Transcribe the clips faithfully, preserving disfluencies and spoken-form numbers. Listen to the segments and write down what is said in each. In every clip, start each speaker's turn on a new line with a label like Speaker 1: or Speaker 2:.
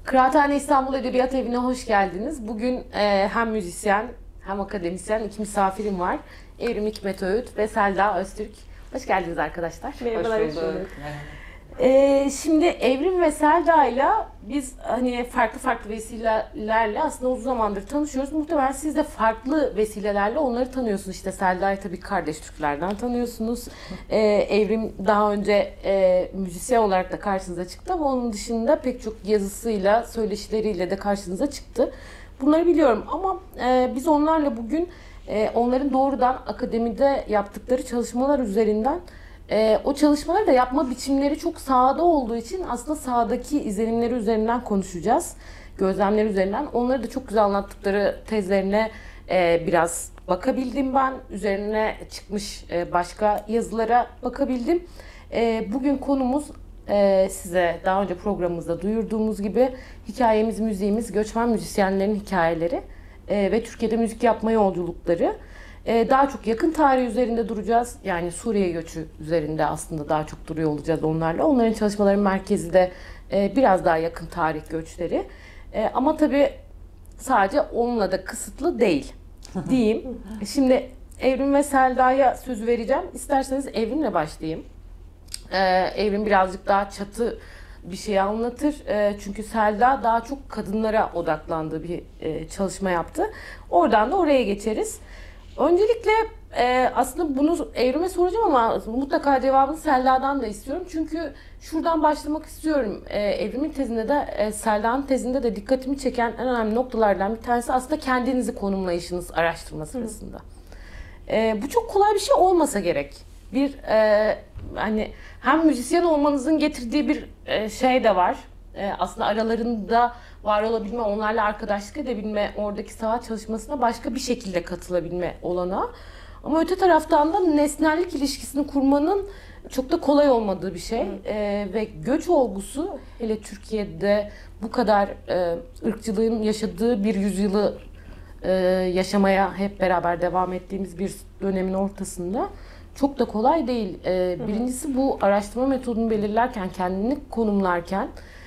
Speaker 1: Kıraathane İstanbul Edebiyat Evi'ne hoş geldiniz. Bugün e, hem müzisyen hem akademisyen iki misafirim var. Evrim Hikmet Öğüt ve Selda Öztürk. Hoş geldiniz arkadaşlar.
Speaker 2: Merhabalar. Hoş bulduk.
Speaker 1: Ee, şimdi Evrim ve Selda ile biz hani farklı farklı vesilelerle aslında uzun zamandır tanışıyoruz. Muhtemelen siz de farklı vesilelerle onları tanıyorsunuz. İşte Selda'yı tabii kardeş Türklerden tanıyorsunuz. Ee, Evrim daha önce e, müzisyen olarak da karşınıza çıktı ama onun dışında pek çok yazısıyla, söyleşileriyle de karşınıza çıktı. Bunları biliyorum ama e, biz onlarla bugün e, onların doğrudan akademide yaptıkları çalışmalar üzerinden Ee, o çalışmaları da yapma biçimleri çok sahada olduğu için aslında sahadaki izlenimleri üzerinden konuşacağız. Gözlemleri üzerinden. Onları da çok güzel anlattıkları tezlerine e, biraz bakabildim ben. Üzerine çıkmış e, başka yazılara bakabildim. E, bugün konumuz e, size daha önce programımızda duyurduğumuz gibi hikayemiz, müziğimiz, göçmen müzisyenlerin hikayeleri e, ve Türkiye'de müzik yapma yolculukları. Daha çok yakın tarih üzerinde duracağız. Yani Suriye göçü üzerinde aslında daha çok duruyor olacağız onlarla. Onların çalışmaların merkezi de biraz daha yakın tarih göçleri. Ama tabii sadece onunla da kısıtlı değil diyeyim. Şimdi Evrim ve Selda'ya söz vereceğim. İsterseniz Evrim'le başlayayım. Evrim birazcık daha çatı bir şey anlatır. Çünkü Selda daha çok kadınlara odaklandığı bir çalışma yaptı. Oradan da oraya geçeriz. Öncelikle e, aslında bunu Evrim'e soracağım ama mutlaka cevabını Selda'dan da istiyorum. Çünkü şuradan başlamak istiyorum. E, Evrim'in tezinde de e, Selda'nın tezinde de dikkatimi çeken en önemli noktalardan bir tanesi aslında kendinizi konumlayışınız araştırma sırasında. E, bu çok kolay bir şey olmasa gerek. Bir e, hani hem müzisyen olmanızın getirdiği bir e, şey de var. E, aslında aralarında var olabilme, onlarla arkadaşlık edebilme, oradaki saha çalışmasına başka bir şekilde katılabilme olanağı. Ama öte taraftan da nesnellik ilişkisini kurmanın çok da kolay olmadığı bir şey. Ee, ve göç olgusu, hele Türkiye'de bu kadar e, ırkçılığın yaşadığı bir yüzyılı e, yaşamaya hep beraber devam ettiğimiz bir dönemin ortasında çok da kolay değil. Ee, birincisi bu araştırma metodunu belirlerken, kendini konumlarken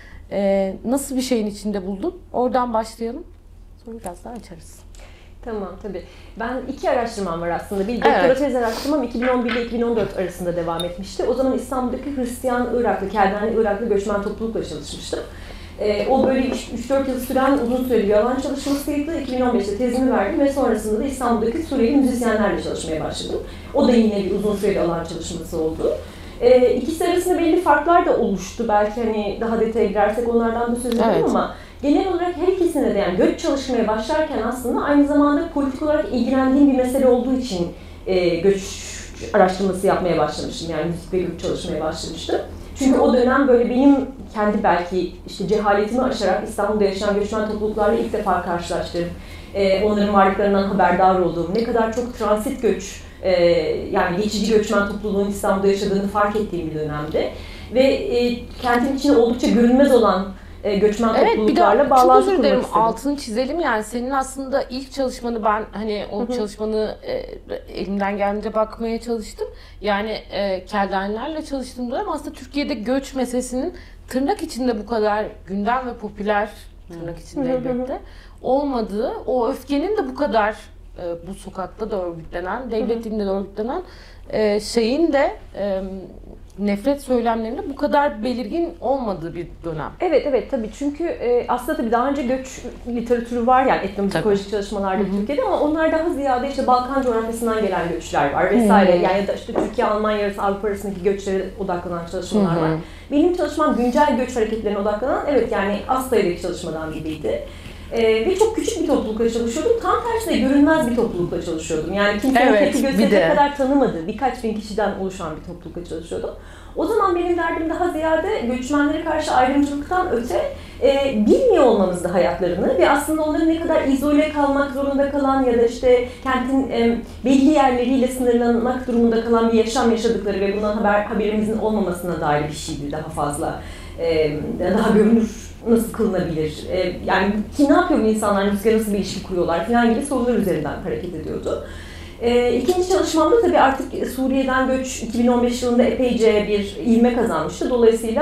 Speaker 1: Ee, nasıl bir şeyin içinde buldun? Oradan başlayalım. Sonra biraz daha açarız.
Speaker 2: Tamam, tabii. Ben iki araştırmam var aslında. Bir doktora evet. tez araştırmam iki bin on bir ile iki bin on dört arasında devam etmişti. O zaman İstanbul'daki Hristiyan Iraklı, Keldani Iraklı göçmen toplulukla çalışmıştım. Ee, o böyle üç dört yıl süren uzun süreli bir alan çalışmasıydı. iki bin on beşte tezimi verdim ve sonrasında da İstanbul'daki Suriyeli müzisyenlerle çalışmaya başladım. O da yine bir uzun süreli alan çalışması oldu. E, ikisi arasında belli farklar da oluştu. Belki hani daha detaya girersek onlardan da söz edelim evet. ama genel olarak her ikisine de yani göç çalışmaya başlarken aslında aynı zamanda politik olarak ilgilendiğim bir mesele olduğu için e, göç araştırması yapmaya başlamıştım. Yani müzik ve göç çalışmaya başlamıştım. Çünkü o dönem böyle benim kendi belki işte cehaletimi aşarak İstanbul'da yaşayan göçmen topluluklarla ilk defa karşılaştığım, e, onların varlıklarından haberdar olduğum, ne kadar çok transit göç, Ee, yani geçici göçmen topluluğun İstanbul'da yaşadığını fark ettiğim bir dönemde ve e, kentin içinde oldukça görünmez olan e, göçmen evet, topluluklarla bağlantı kurmak istedim.
Speaker 1: Altını çizelim yani senin aslında ilk çalışmanı ben hani o Hı-hı. çalışmanı e, elimden geldiğince bakmaya çalıştım. Yani e, Keldanilerle çalıştığım dönem aslında Türkiye'de göç meselesinin tırnak içinde bu kadar gündem ve popüler tırnak içinde Hı-hı. elbette olmadığı, o öfkenin de bu kadar bu sokakta da örgütlenen, devletin de örgütlenen şeyin de nefret söylemlerinde bu kadar belirgin olmadığı bir dönem.
Speaker 2: Evet evet tabii çünkü aslında tabii daha önce göç literatürü var yani etnomüzikolojik çalışmalarda Hı-hı. Türkiye'de ama onlar daha ziyade işte Balkan coğrafyasından gelen göçler var vesaire. Hı-hı. Yani işte Türkiye, Almanya arası, Avrupa arasındaki göçlere odaklanan çalışmalar Hı-hı. var. Benim çalışmam güncel göç hareketlerine odaklanan evet yani az sayıdaki çalışmadan biriydi. Ee, ve çok küçük bir toplulukla çalışıyordum. Tam tersine görünmez bir toplulukla çalışıyordum. Yani kimsenin evet, tek gözle kadar tanımadığı, birkaç bin kişiden oluşan bir toplulukla çalışıyordum. O zaman benim derdim daha ziyade göçmenlere karşı ayrımcılıktan öte e, bilmiyor olmamızdı hayatlarını ve aslında onların ne kadar izole kalmak zorunda kalan ya da işte kentin e, belli yerleriyle sınırlanmak durumunda kalan bir yaşam yaşadıkları ve bundan haber haberimizin olmamasına dair bir şeydi daha fazla. E, daha görünür nasıl kılınabilir, ee, yani ki ne yapıyor bu insanlar, müzikle nasıl bir ilişki kuruyorlar falan gibi sorular üzerinden hareket ediyordu. Ee, ikinci çalışmamda tabii artık Suriye'den göç iki bin on beş yılında epeyce bir ivme kazanmıştı. Dolayısıyla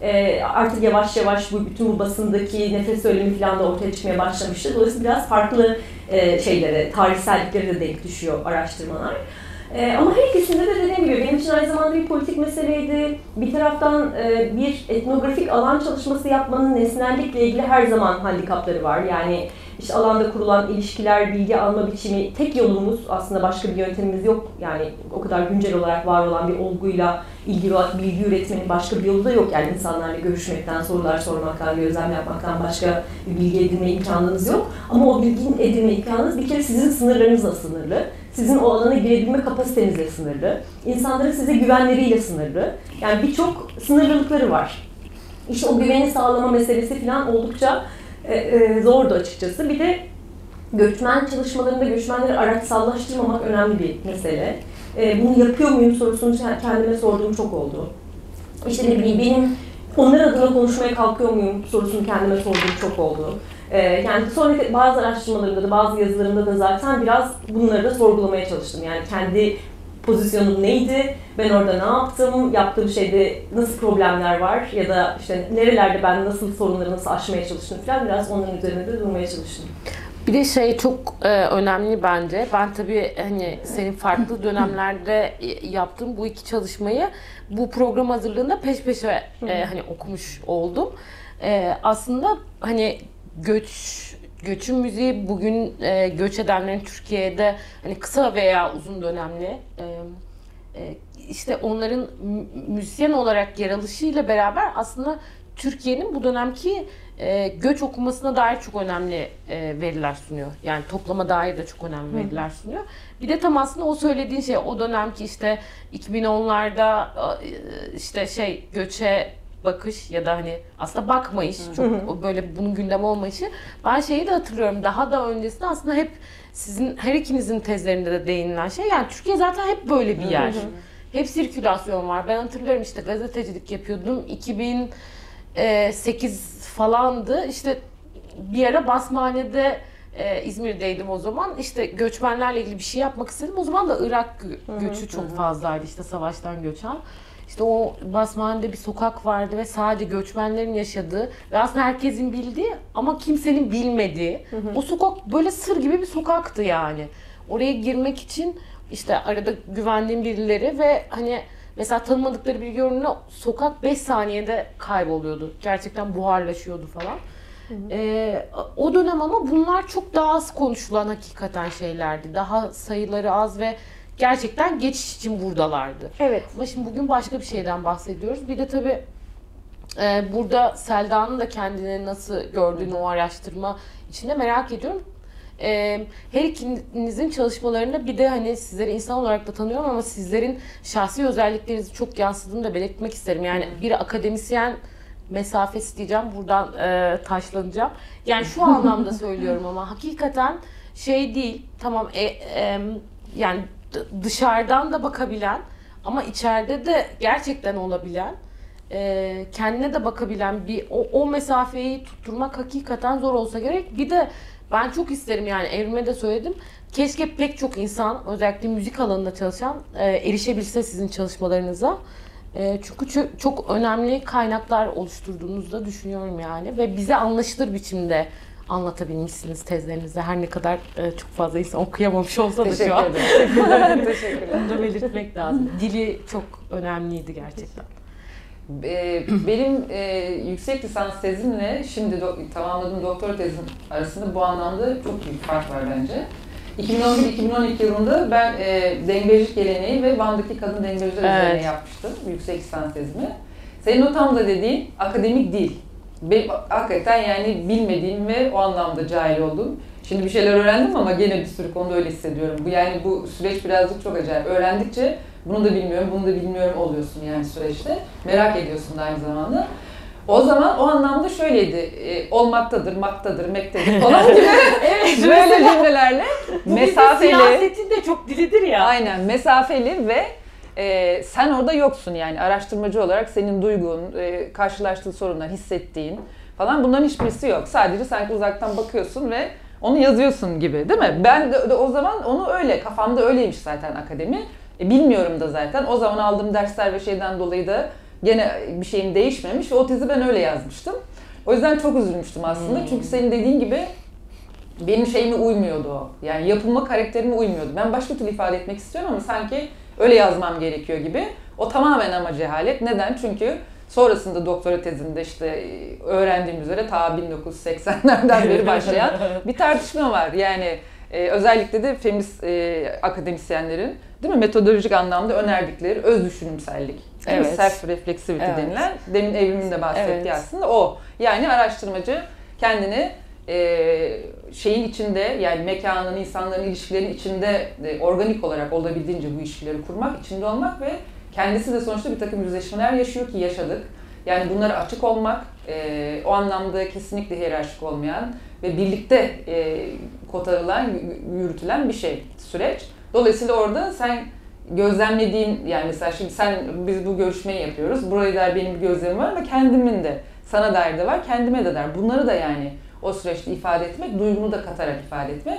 Speaker 2: E, artık yavaş yavaş bu bütün bu basındaki nefes söylemi falan da ortaya çıkmaya başlamıştı. Dolayısıyla biraz farklı e, şeylere, tarihselliklere de denk düşüyor araştırmalar. Ee, ama her ikisinde de dediğim gibi benim için aynı zamanda bir politik meseleydi. Bir taraftan e, bir etnografik alan çalışması yapmanın nesnellikle ilgili her zaman handikapları var. Yani işte alanda kurulan ilişkiler, bilgi alma biçimi, tek yolumuz aslında başka bir yöntemimiz yok. Yani o kadar güncel olarak var olan bir olguyla ilgili olarak bilgi üretmenin başka bir yolu da yok. Yani insanlarla görüşmekten, sorular sormaktan, gözlem yapmaktan başka bir bilgi edinme imkanınız yok. Ama o bilgi edinme imkanınız bir kere sizin sınırlarınızla sınırlı. Sizin o alana girebilme kapasitenizle sınırlı. İnsanların size güvenleriyle sınırlı. Yani birçok sınırlılıkları var. İşte o güveni sağlama meselesi falan oldukça e, e, zordu açıkçası. Bir de göçmen çalışmalarında göçmenleri araçsallaştırmamak önemli bir mesele. E, bunu yapıyor muyum sorusunu kendime sorduğum çok oldu. İşte ne bileyim benim onlar adına konuşmaya kalkıyor muyum sorusunu kendime sorduğum çok oldu. Yani sonraki bazı araştırmalarımda da bazı yazılarımda da zaten biraz bunları da sorgulamaya çalıştım. Yani kendi pozisyonum neydi, ben orada ne yaptım, yaptığım şeyde nasıl problemler var ya da işte nerelerde ben nasıl sorunları nasıl aşmaya çalıştım falan biraz onların üzerinde de durmaya çalıştım.
Speaker 1: Bir de şey çok e, önemli bence. Ben tabii hani senin farklı dönemlerde yaptığım bu iki çalışmayı bu program hazırlığında peş peşe e, hani okumuş oldum. E, aslında hani göç göçün müziği bugün e, göç edenlerin Türkiye'de hani kısa veya uzun dönemli e, e, işte onların müzisyen olarak yer alışıyla beraber aslında Türkiye'nin bu dönemki e, göç okumasına dair çok önemli e, veriler sunuyor. Yani toplama dair de çok önemli veriler sunuyor. Bir de tam aslında o söylediğin şey o dönemki işte iki bin onlarda e, işte şey göçe bakış ya da hani aslında bakmayış, çok hı hı. böyle bunun gündem olmayışı. Ben şeyi de hatırlıyorum, daha da öncesinde aslında hep sizin her ikinizin tezlerinde de değinilen şey, yani Türkiye zaten hep böyle bir yer. Hı hı. Hep sirkülasyon var. Ben hatırlıyorum işte gazetecilik yapıyordum. iki bin sekiz falandı. İşte bir ara Basmane'de e, İzmir'deydim o zaman. İşte göçmenlerle ilgili bir şey yapmak istedim. O zaman da Irak gö- göçü hı hı. çok fazlaydı işte savaştan göçen. İşte o Basmane'de bir sokak vardı ve sadece göçmenlerin yaşadığı ve aslında herkesin bildiği ama kimsenin bilmediği hı hı. o sokak böyle sır gibi bir sokaktı yani. Oraya girmek için işte arada güvendiğim birileri ve hani mesela tanımadıkları bir görünümle sokak beş saniyede kayboluyordu. Gerçekten buharlaşıyordu falan. Hı hı. Ee, o dönem ama bunlar çok daha az konuşulan hakikaten şeylerdi. Daha sayıları az ve gerçekten geçiş için buradalardı.
Speaker 2: Evet.
Speaker 1: Ama şimdi bugün başka bir şeyden bahsediyoruz. Bir de tabii e, burada Selda'nın da kendini nasıl gördüğünü o araştırma içinde merak ediyorum. E, her ikinizin çalışmalarında bir de hani sizleri insan olarak da tanıyorum ama sizlerin şahsi özelliklerinizi çok yansıdığını da belirtmek isterim. Yani bir akademisyen mesafesi diyeceğim, buradan e, taşlanacağım. Yani şu anlamda söylüyorum ama hakikaten şey değil, tamam e, e, yani dışarıdan da bakabilen ama içeride de gerçekten olabilen, e, kendine de bakabilen bir o, o mesafeyi tutturmak hakikaten zor olsa gerek. Bir de ben çok isterim, yani Evrim'e de söyledim. Keşke pek çok insan, özellikle müzik alanında çalışan, e, erişebilse sizin çalışmalarınıza. E, çünkü çok, çok önemli kaynaklar oluşturduğunuzu da düşünüyorum yani. Ve bize anlaşılır biçimde anlatabilmişsiniz tezlerinizi. Her ne kadar e, çok fazla insan okuyamamış olsa da şu an.
Speaker 2: Teşekkür ederim. Teşekkür ederim.
Speaker 1: Bunu da belirtmek lazım. Dili çok önemliydi gerçekten.
Speaker 3: Benim e, yüksek lisans tezimle şimdi do- tamamladığım doktora tezim arasında bu anlamda çok büyük fark var bence. iki bin on bir iki bin on iki yılında ben e, dengecilik geleneği ve Van'daki kadın dengeciler evet. üzerine yapmıştım yüksek lisans tezimi. Senin o tam da dediğin akademik değil. Benim hakikaten yani bilmediğim ve o anlamda cahil olduğum. Şimdi bir şeyler öğrendim ama gene bir sürü konuda öyle hissediyorum. Bu yani bu süreç birazcık çok acayip. Öğrendikçe bunu da bilmiyorum, bunu da bilmiyorum oluyorsun yani süreçte. Merak ediyorsun da aynı zamanda. O zaman o anlamda şöyleydi, e, olmaktadır, maktadır, mektedir falan gibi evet, böyle cümlelerle mesafeli.
Speaker 1: Siyasetin de çok dilidir ya.
Speaker 3: Aynen, mesafeli ve e, sen orada yoksun yani araştırmacı olarak senin duygun, e, karşılaştığın sorunlar, hissettiğin falan bunların hiçbirisi yok. Sadece sanki uzaktan bakıyorsun ve onu yazıyorsun gibi değil mi? Ben de, de o zaman onu öyle, kafamda öyleymiş zaten akademi. E, bilmiyorum da zaten. O zaman aldığım dersler ve şeyden dolayı da Gene bir şeyim değişmemiş ve o tezi ben öyle yazmıştım. O yüzden çok üzülmüştüm aslında. Hmm. Çünkü senin dediğin gibi benim şeyime uymuyordu o. Yani yapılma karakterime uymuyordu. Ben başka türlü ifade etmek istiyorum ama sanki öyle yazmam gerekiyor gibi. O tamamen ama cehalet. Neden? Çünkü sonrasında doktora tezinde işte öğrendiğim üzere ta bin dokuz yüz seksenlerden beri başlayan bir tartışma var. Yani e, özellikle de feminist e, akademisyenlerin değil mi metodolojik anlamda önerdikleri öz düşünümsellik. Evet. Self-reflexivity evet. denilen, demin Evrim'in de bahsettiği evet. aslında o. Yani araştırmacı kendini e, şeyin içinde, yani mekanın, insanların ilişkilerinin içinde e, organik olarak olabildiğince bu ilişkileri kurmak, içinde olmak ve kendisi de sonuçta bir takım yüzleşmeler yaşıyor ki yaşadık. Yani bunlara açık olmak, e, o anlamda kesinlikle hiyerarşik olmayan ve birlikte e, kotarılan, yürütülen bir şey, süreç. Dolayısıyla orada sen gözlemlediğin, yani mesela şimdi sen, biz bu görüşmeyi yapıyoruz, buraya dair benim bir gözlemim var ama kendimin de, sana dair de var, kendime de der. Bunları da yani o süreçte ifade etmek, duygunu da katarak ifade etmek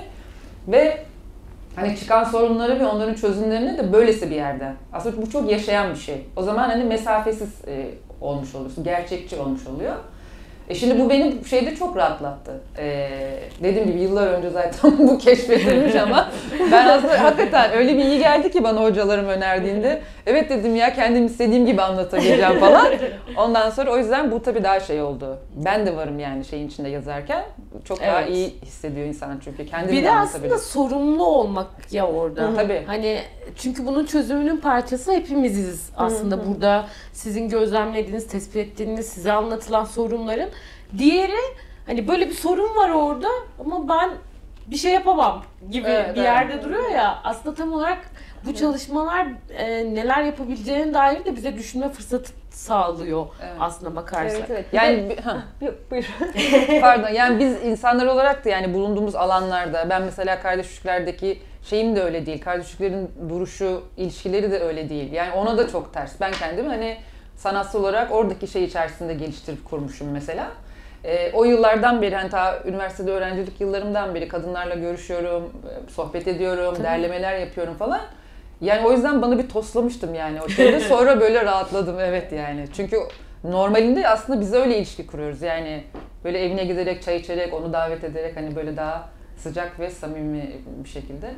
Speaker 3: ve hani çıkan sorunları ve onların çözümlerini de böylesi bir yerden. Aslında bu çok yaşayan bir şey. O zaman hani mesafesiz e, olmuş oluyorsun, gerçekçi olmuş oluyor. E şimdi bu benim şeyde çok rahatlattı. Ee, dediğim gibi yıllar önce zaten bu keşfedilmiş ama ben aslında hakikaten öyle bir iyi geldi ki bana hocalarım önerdiğinde. Evet dedim ya, kendim istediğim gibi anlatabileceğim falan. Ondan sonra o yüzden bu tabii daha şey oldu. Ben de varım yani şeyin içinde yazarken. Çok evet. daha iyi hissediyor insan çünkü kendini
Speaker 1: bir de aslında sorumlu olmak ya orada.
Speaker 3: Hı, tabii.
Speaker 1: Hani çünkü bunun çözümünün parçası hepimiziz aslında hı hı. burada. Sizin gözlemlediğiniz, tespit ettiğiniz, size anlatılan sorunların. Diğeri hani böyle bir sorun var orada ama ben bir şey yapamam gibi evet, bir yerde evet. duruyor ya. Aslında tam olarak bu evet. çalışmalar e, neler yapabileceğine dair de bize düşünme fırsatı sağlıyor evet. aslında bakarsak.
Speaker 2: Evet, evet.
Speaker 3: Yani
Speaker 2: Yok, buyur.
Speaker 3: Pardon. Yani biz insanlar olarak da yani bulunduğumuz alanlarda, ben mesela kardeşliklerdeki şeyim de öyle değil. Kardeşliklerin duruşu, ilişkileri de öyle değil. Yani ona da çok ters. Ben kendimi hani sanatsal olarak oradaki şey içerisinde geliştirip kurmuşum mesela. E, o yıllardan beri, hani ta üniversitede öğrencilik yıllarımdan beri kadınlarla görüşüyorum, sohbet ediyorum, tabii. derlemeler yapıyorum falan. Yani o yüzden bana bir toslamıştım yani o şeyde. Sonra böyle rahatladım evet yani. Çünkü normalinde aslında biz öyle ilişki kuruyoruz. Yani böyle evine giderek, çay içerek, onu davet ederek hani böyle daha sıcak ve samimi bir şekilde.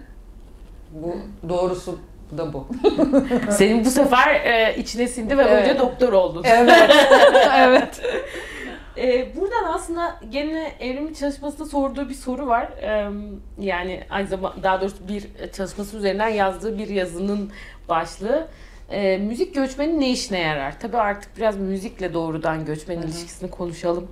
Speaker 3: Bu doğrusu da bu.
Speaker 1: Senin bu sefer e, içine sindi ve evet. önce doktor oldun.
Speaker 3: Evet. evet.
Speaker 1: Ee, buradan aslında gene Evrim'in çalışmasında sorduğu bir soru var. Ee, yani aynı zamanda daha doğrusu bir çalışması üzerinden yazdığı bir yazının başlığı. Ee, müzik göçmenin ne işine yarar? Tabii artık biraz müzikle doğrudan göçmen ilişkisini konuşalım.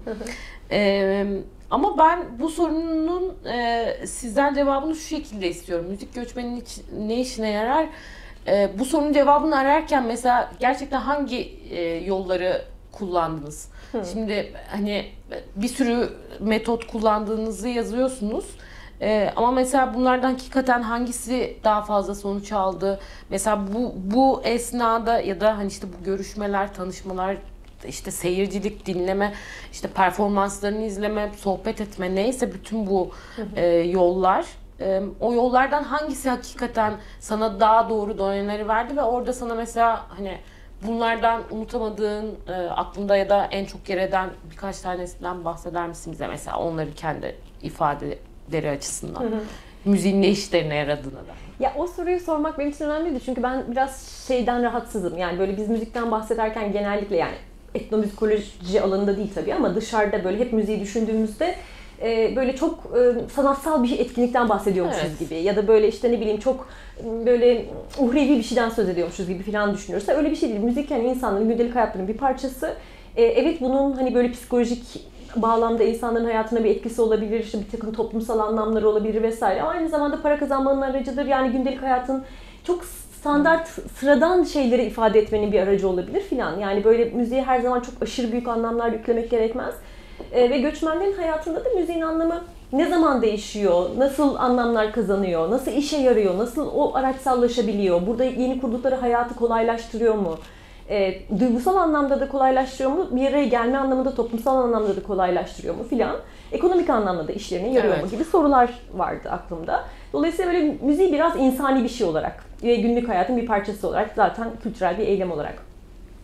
Speaker 1: Ee, ama ben bu sorunun e, sizden cevabını şu şekilde istiyorum. Müzik göçmenin iç, ne işine yarar? Ee, bu sorunun cevabını ararken mesela gerçekten hangi e, yolları kullandınız? Hı. Şimdi hani bir sürü metot kullandığınızı yazıyorsunuz. Ee, ama mesela bunlardan hakikaten hangisi daha fazla sonuç aldı? Mesela bu bu esnada ya da hani işte bu görüşmeler, tanışmalar, işte seyircilik, dinleme, işte performanslarını izleme, sohbet etme, neyse bütün bu hı hı. E, yollar. E, o yollardan hangisi hakikaten sana daha doğru dönemleri verdi ve orada sana mesela hani bunlardan unutamadığın, e, aklında ya da en çok yer eden birkaç tanesinden bahseder misin bize mesela onları kendi ifadeleri açısından? Hı hı. Müziğin ne işlerine yaradığına da.
Speaker 2: Ya o soruyu sormak benim için önemliydi çünkü ben biraz şeyden rahatsızım. Yani böyle biz müzikten bahsederken genellikle yani etnomüzikoloji alanında değil tabii ama dışarıda böyle hep müziği düşündüğümüzde e, böyle çok e, sanatsal bir etkinlikten bahsediyormuşuz evet. gibi ya da böyle işte ne bileyim çok böyle uhrevi bir şeyden söz ediyormuşuz gibi falan düşünüyoruz. Öyle bir şey değil. Müzik yani insanların gündelik hayatlarının bir parçası. E, evet bunun hani böyle psikolojik bağlamda insanların hayatına bir etkisi olabilir, işte bir takım toplumsal anlamları olabilir vesaire. Ama aynı zamanda para kazanmanın aracıdır. Yani gündelik hayatın çok standart, sıradan şeyleri ifade etmenin bir aracı olabilir filan. Yani böyle müziğe her zaman çok aşırı büyük anlamlar yüklemek gerekmez. E, ve göçmenlerin hayatında da müziğin anlamı ne zaman değişiyor, nasıl anlamlar kazanıyor, nasıl işe yarıyor, nasıl o araçsallaşabiliyor, burada yeni kurdukları hayatı kolaylaştırıyor mu? E, duygusal anlamda da kolaylaştırıyor mu? Bir araya gelme anlamında, toplumsal anlamda da kolaylaştırıyor mu filan? Ekonomik anlamda da işlerine yarıyor evet. mu gibi sorular vardı aklımda. Dolayısıyla böyle müziği biraz insani bir şey olarak ve günlük hayatın bir parçası olarak zaten kültürel bir eylem olarak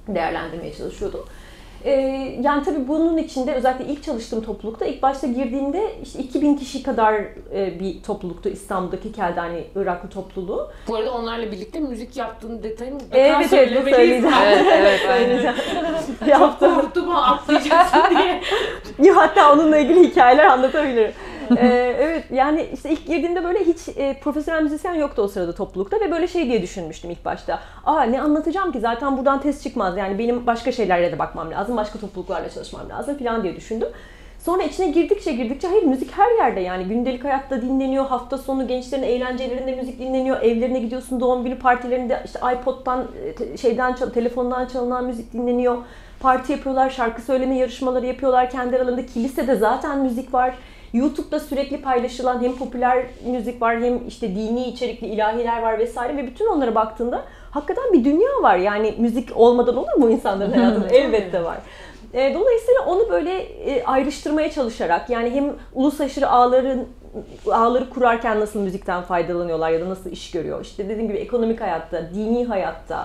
Speaker 2: değerlendirmeye çalışıyordum. Ee, yani tabii bunun içinde özellikle ilk çalıştığım toplulukta ilk başta girdiğimde işte iki bin kişi kadar e, bir topluluktu İstanbul'daki Keldani Iraklı topluluğu.
Speaker 1: Bu arada onlarla birlikte müzik yaptığın detayını
Speaker 2: evet, evet, bu söyleyeceğim.
Speaker 3: Evet, evet,
Speaker 2: söyleyeceğim.
Speaker 1: Çok korktum atlayacaksın diye.
Speaker 2: Ya, hatta onunla ilgili hikayeler anlatabilirim. ee, evet yani işte ilk girdiğimde böyle hiç e, profesyonel müzisyen yoktu o sırada toplulukta ve böyle şey diye düşünmüştüm ilk başta. Aa, ne anlatacağım ki, zaten buradan test çıkmaz, yani benim başka şeylerle de bakmam lazım, başka topluluklarla çalışmam lazım falan diye düşündüm. Sonra içine girdikçe girdikçe hayır, müzik her yerde, yani gündelik hayatta dinleniyor, hafta sonu gençlerin eğlencelerinde müzik dinleniyor, evlerine gidiyorsun, doğum günü partilerinde işte iPod'dan, şeyden, telefondan çalınan müzik dinleniyor. Parti yapıyorlar, şarkı söyleme yarışmaları yapıyorlar kendi aralarında, kilisede zaten müzik var. YouTube'da sürekli paylaşılan hem popüler müzik var, hem işte dini içerikli ilahiler var vesaire ve bütün onlara baktığında hakikaten bir dünya var. Yani müzik olmadan olur mu insanların hayatında? Elbette var. Dolayısıyla onu böyle ayrıştırmaya çalışarak, yani hem uluslararası ağların ağları kurarken nasıl müzikten faydalanıyorlar ya da nasıl iş görüyor, işte dediğim gibi ekonomik hayatta, dini hayatta,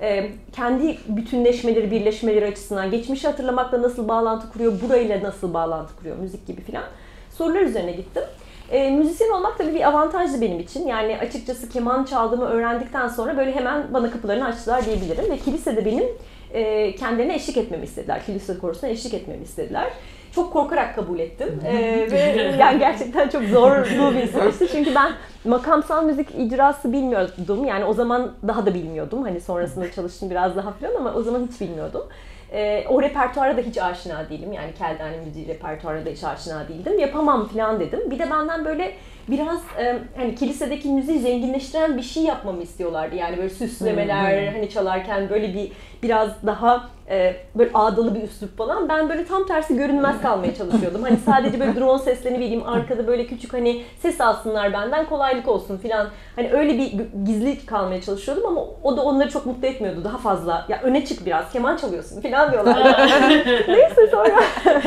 Speaker 2: kendi bütünleşmeleri, birleşmeleri açısından geçmişi hatırlamakla nasıl bağlantı kuruyor, burayla nasıl bağlantı kuruyor müzik gibi filan sorular üzerine gittim. E, müzisyen olmak tabii bir avantajdı benim için. Yani açıkçası keman çaldığımı öğrendikten sonra böyle hemen bana kapılarını açtılar diyebilirim. Ve kilisede benim e, kendilerine eşlik etmemi istediler. Kilise korusuna eşlik etmemi istediler. Çok korkarak kabul ettim. E, ve yani gerçekten çok zorlu bir süreçti. Çünkü ben makamsal müzik icrası bilmiyordum. Yani o zaman daha da bilmiyordum. Hani sonrasında çalıştım biraz daha falan ama o zaman hiç bilmiyordum. E, o repertuara da hiç aşina değilim. Yani Keldani müziği repertuara da hiç aşina değildim. Yapamam falan dedim. Bir de benden böyle biraz e, hani kilisedeki müziği zenginleştiren bir şey yapmamı istiyorlardı. Yani böyle süslemeler, hani çalarken böyle bir biraz daha e, böyle ağdalı bir üslup falan. Ben böyle tam tersi görünmez kalmaya çalışıyordum. Hani sadece böyle drone seslerini vereyim, arkada böyle küçük hani ses alsınlar benden, kolaylık olsun falan. Hani öyle bir gizli kalmaya çalışıyordum ama o da onları çok mutlu etmiyordu. Daha fazla ya öne çık biraz, keman çalıyorsun falan diyorlar. Neyse sonra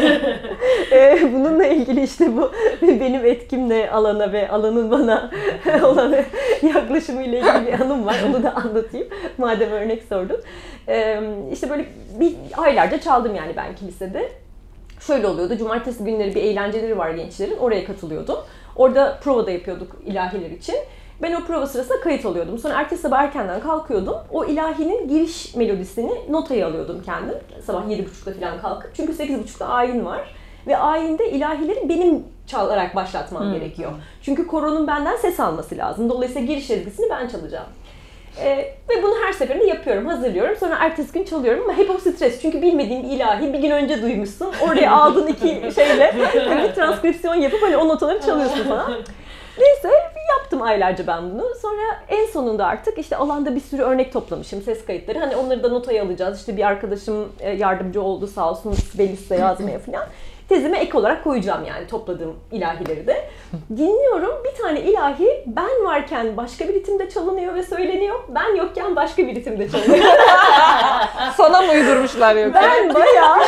Speaker 2: e, bununla ilgili işte bu benim etkimle alana ve alanın bana olan yaklaşımıyla ilgili bir anım var. Onu da anlatayım madem örnek sordun. E, işte böyle bir aylarca çaldım yani ben kilisede. Şöyle oluyordu, cumartesi günleri bir eğlenceleri var gençlerin, oraya katılıyordum. Orada prova da yapıyorduk ilahiler için. Ben o prova sırasında kayıt alıyordum. Sonra ertesi sabah erkenden kalkıyordum. O ilahinin giriş melodisini notaya alıyordum kendim. Sabah yedi buçukta falan kalkıp. Çünkü sekiz buçukta ayin var. Ve ayinde ilahileri benim çalarak başlatmam hmm. gerekiyor. Çünkü koronun benden ses alması lazım. Dolayısıyla giriş ezgisini ben çalacağım. Ee, ve bunu her seferinde yapıyorum, hazırlıyorum. Sonra ertesi gün çalıyorum ama hep o stres. Çünkü bilmediğin bir ilahi bir gün önce duymuşsun. Oraya aldığın iki şeyle bir transkripsiyon yapıp hani o notaları çalıyorsun falan. Neyse yaptım aylarca ben bunu. Sonra en sonunda artık işte alanda bir sürü örnek toplamışım, ses kayıtları. Hani onları da notaya alacağız. İşte bir arkadaşım yardımcı oldu sağ olsun, Sibelius'la yazmaya falan. Tezime ek olarak koyacağım yani topladığım ilahileri de. Dinliyorum, bir tane ilahi ben varken başka bir ritimde çalınıyor ve söyleniyor. Ben yokken başka bir ritimde çalınıyor.
Speaker 3: Sana mı uydurmuşlar yoksa?
Speaker 2: Ben bayağı,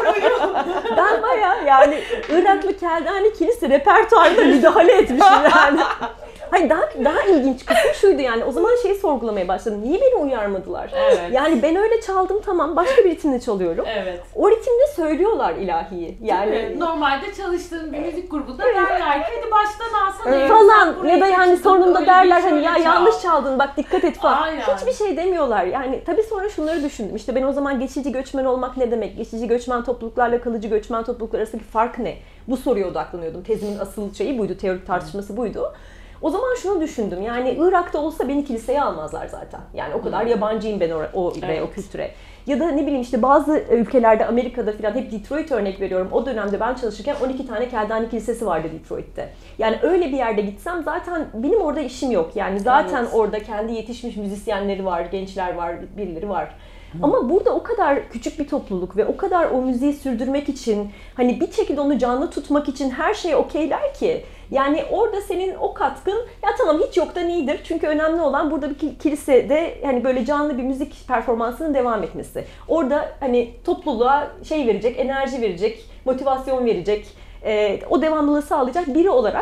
Speaker 2: ben bayağı yani Iraklı Keldani kilise repertuarına müdahale etmişim yani. Hayır, daha daha ilginç kısmı şuydu yani, o zaman şeyi sorgulamaya başladım. Niye beni uyarmadılar?
Speaker 1: Evet.
Speaker 2: Yani ben öyle çaldım, tamam, başka bir ritimde çalıyorum.
Speaker 1: Evet.
Speaker 2: O ritimde söylüyorlar ilahiyi. Yani
Speaker 1: normalde çalıştığın bir müzik grubunda derler ki hadi baştan alsana.
Speaker 2: Evet. Falan ya da yani sonunda derler hani ya çal. yanlış çaldın bak dikkat et falan. Aynen. Hiçbir şey demiyorlar. Yani tabii sonra şunları düşündüm. İşte ben o zaman geçici göçmen olmak ne demek? Geçici göçmen topluluklarla kalıcı göçmen topluluklar arasındaki fark ne? Bu soruya odaklanıyordum. Tezimin asıl şeyi buydu, teorik tartışması buydu. O zaman şunu düşündüm, yani Irak'ta olsa beni kiliseye almazlar zaten. Yani o kadar yabancıyım ben o, o, evet. o kültüre. Ya da ne bileyim işte bazı ülkelerde, Amerika'da falan, hep Detroit örnek veriyorum. O dönemde ben çalışırken on iki tane Keldani kilisesi vardı Detroit'te. Yani öyle bir yerde gitsem zaten benim orada işim yok. Yani zaten evet. orada kendi yetişmiş müzisyenleri var, gençler var, birileri var. Hı. Ama burada o kadar küçük bir topluluk ve o kadar o müziği sürdürmek için, hani bir şekilde onu canlı tutmak için her şey okeyler ki. Yani orada senin o katkın, ya tamam hiç yoktan iyidir. Çünkü önemli olan burada bir kilisede hani böyle canlı bir müzik performansının devam etmesi. Orada hani topluluğa şey verecek, enerji verecek, motivasyon verecek, e, o devamlılığı sağlayacak biri olarak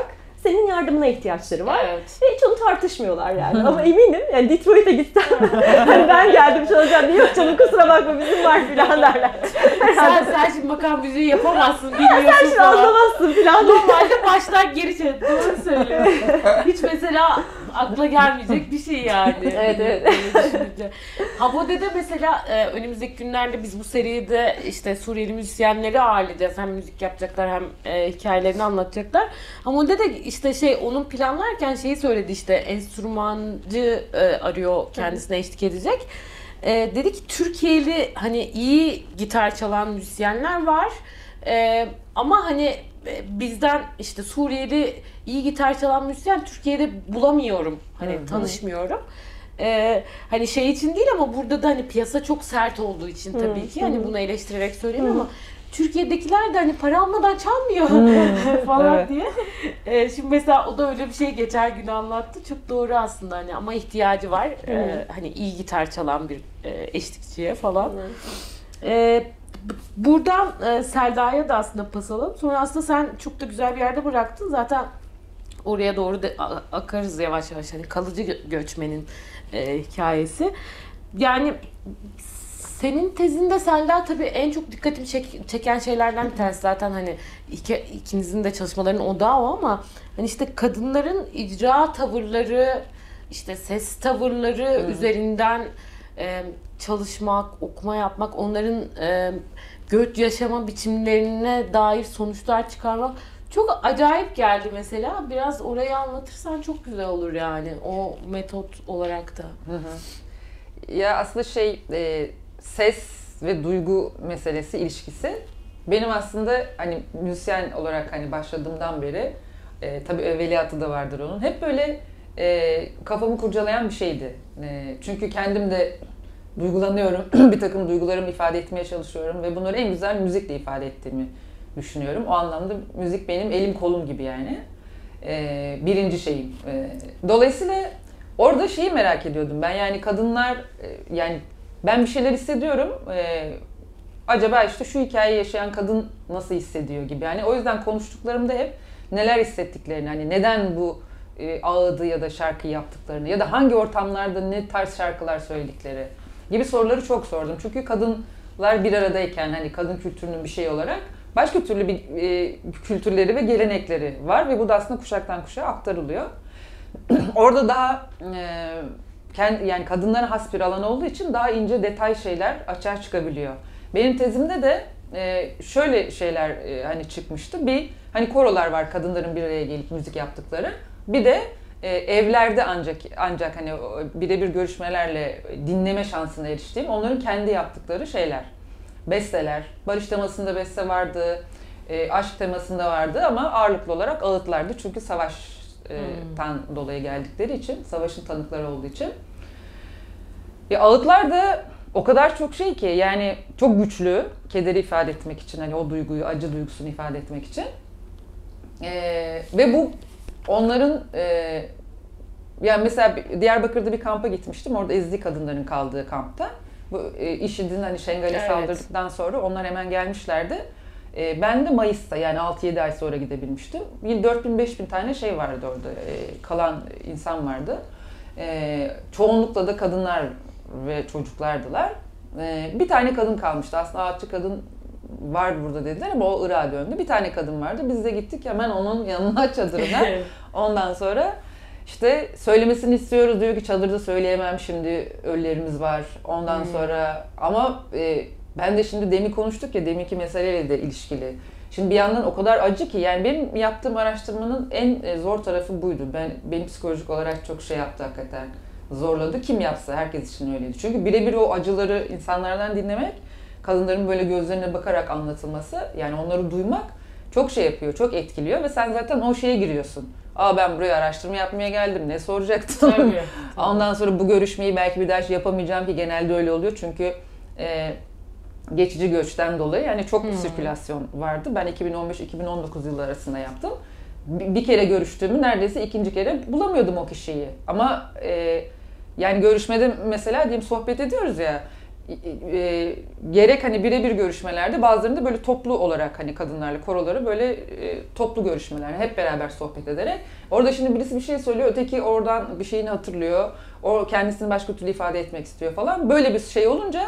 Speaker 2: senin yardımına ihtiyaçları var.
Speaker 1: Evet.
Speaker 2: Ve hiç onu tartışmıyorlar yani. Ama eminim yani Detroit'e gitsem hani ben geldim çalacağım diye yok canım kusura bakma bizim var filan derler.
Speaker 1: Sen, sen şimdi makam müziği yapamazsın, bilmiyorsun
Speaker 2: Sen şimdi
Speaker 1: falan.
Speaker 2: anlamazsın filan.
Speaker 1: Normalde baştan geri çevir. Doğru söylüyorsun. Hiç mesela akla gelmeyecek bir şey yani.
Speaker 2: Evet, evet.
Speaker 1: Düşününce. Habode'de mesela e, önümüzdeki günlerde biz bu seride işte Suriyeli müzisyenleri ağırlayacağız. Hem müzik yapacaklar hem e, hikayelerini anlatacaklar. Habode'de işte şey onun planlarken şeyi söyledi işte enstrümancı e, arıyor kendisine eşlik edecek. E, dedi ki Türkiye'li hani iyi gitar çalan müzisyenler var. E, ama hani e, bizden işte Suriyeli iyi gitar çalan müzisyen Türkiye'de bulamıyorum. Hani
Speaker 3: Hı hı.
Speaker 1: tanışmıyorum. Ee, hani şey için değil ama burada da hani piyasa çok sert olduğu için tabii
Speaker 2: Hı,
Speaker 1: ki hani
Speaker 2: hı.
Speaker 1: bunu eleştirerek söylemiyorum
Speaker 2: Hı.
Speaker 1: ama Türkiye'dekiler de hani para almadan çalmıyor falan
Speaker 3: evet.
Speaker 1: diye. Ee, şimdi mesela o da öyle bir şey geçen gün anlattı. Çok doğru aslında hani ama ihtiyacı var. Ee, hani iyi gitar çalan bir e, eşlikçiye falan. Ee, b- buradan e, Selda'ya da aslında pas alalım. Sonra aslında sen çok da güzel bir yerde bıraktın. Zaten oraya doğru da a- akarız yavaş yavaş. Hani kalıcı gö- göçmenin e, hikayesi. Yani senin tezinde Selda tabii en çok dikkatimi çek- çeken şeylerden bir tanesi zaten hani iki, ikinizin de çalışmalarının odağı o ama hani işte kadınların icra tavırları, işte ses tavırları
Speaker 3: Hı.
Speaker 1: üzerinden e, çalışmak, okuma yapmak, onların e, göç yaşama biçimlerine dair sonuçlar çıkarmak çok acayip geldi mesela. Biraz orayı anlatırsan çok güzel olur yani o metot olarak da.
Speaker 3: Hı hı. Ya aslında şey e, ses ve duygu meselesi ilişkisi benim aslında hani müzisyen olarak hani başladığımdan beri e, tabii evveliyatı da vardır onun. Hep böyle e, kafamı kurcalayan bir şeydi. E, çünkü kendim de duygulanıyorum. Bir takım duygularımı ifade etmeye çalışıyorum ve bunları en güzel müzikle ifade ettiğimi düşünüyorum. O anlamda müzik benim elim kolum gibi yani. E, birinci şeyim. E, dolayısıyla orada şeyi merak ediyordum ben yani kadınlar e, yani ben bir şeyler hissediyorum. E, acaba işte şu hikayeyi yaşayan kadın nasıl hissediyor gibi. Yani o yüzden konuştuklarımda hep neler hissettiklerini, hani neden bu e, ağıdı ya da şarkıyı yaptıklarını ya da hangi ortamlarda ne tarz şarkılar söyledikleri gibi soruları çok sordum. Çünkü kadınlar bir aradayken hani kadın kültürünün bir şey olarak başka türlü bir e, kültürleri ve gelenekleri var ve bu da aslında kuşaktan kuşağa aktarılıyor. Orada daha e, kendi, yani kadınlara has bir alan olduğu için daha ince detay şeyler açığa çıkabiliyor. Benim tezimde de e, şöyle şeyler e, hani çıkmıştı. Bir hani korolar var kadınların bir araya gelip müzik yaptıkları. Bir de e, evlerde ancak ancak hani birebir görüşmelerle dinleme şansına eriştiğim onların kendi yaptıkları şeyler. Besteler, barış temasında beste vardı, e, aşk temasında vardı ama ağırlıklı olarak ağıtlardı çünkü savaş tan hmm. dolayı geldikleri için, savaşın tanıkları olduğu için. Ya ağıtlar da o kadar çok şey ki yani çok güçlü kederi ifade etmek için hani o duyguyu, acı duygusunu ifade etmek için. Ee, ve bu onların e, yani mesela Diyarbakır'da bir kampa gitmiştim. Orada Ezdi kadınların kaldığı kampta. Bu e, IŞİD'in hani Şengal'e evet. saldırdıktan sonra onlar hemen gelmişlerdi. Ben de Mayıs'ta yani altı yedi ay sonra gidebilmiştim. dört bin beş bin tane şey vardı orada, kalan insan vardı. Çoğunlukla da kadınlar ve çocuklardılar. Bir tane kadın kalmıştı. Aslında ağaççı kadın var burada dediler ama o Irak'a döndü. Bir tane kadın vardı. Biz de gittik hemen onun yanına çadırına. Ondan sonra işte söylemesini istiyoruz. Diyor ki çadırda söyleyemem şimdi ölülerimiz var. Ondan hmm. sonra ama... E, Ben de şimdi demin konuştuk ya, deminki meseleyle de ilişkili. Şimdi bir yandan o kadar acı ki, yani benim yaptığım araştırmanın en zor tarafı buydu. Ben Beni psikolojik olarak çok şey yaptı hakikaten. Zorladı. Kim yapsa herkes için öyleydi. Çünkü birebir o acıları insanlardan dinlemek, kadınların böyle gözlerine bakarak anlatılması, yani onları duymak çok şey yapıyor, çok etkiliyor ve sen zaten o şeye giriyorsun. Aa ben buraya araştırma yapmaya geldim, ne soracaktım? Tabii, tabii. Ondan sonra bu görüşmeyi belki bir daha yapamayacağım ki genelde öyle oluyor çünkü e, geçici göçten dolayı yani çok hmm. sirkülasyon vardı. Ben iki bin on beş iki bin on dokuz yılları arasında yaptım. Bir kere görüştüğümü neredeyse ikinci kere bulamıyordum o kişiyi. Ama e, yani görüşmede mesela diyelim sohbet ediyoruz ya, e, gerek hani birebir görüşmelerde bazılarında böyle toplu olarak hani kadınlarla koroları böyle e, toplu görüşmeler hep beraber sohbet ederek orada şimdi birisi bir şey söylüyor öteki oradan bir şeyini hatırlıyor o kendisini başka türlü ifade etmek istiyor falan böyle bir şey olunca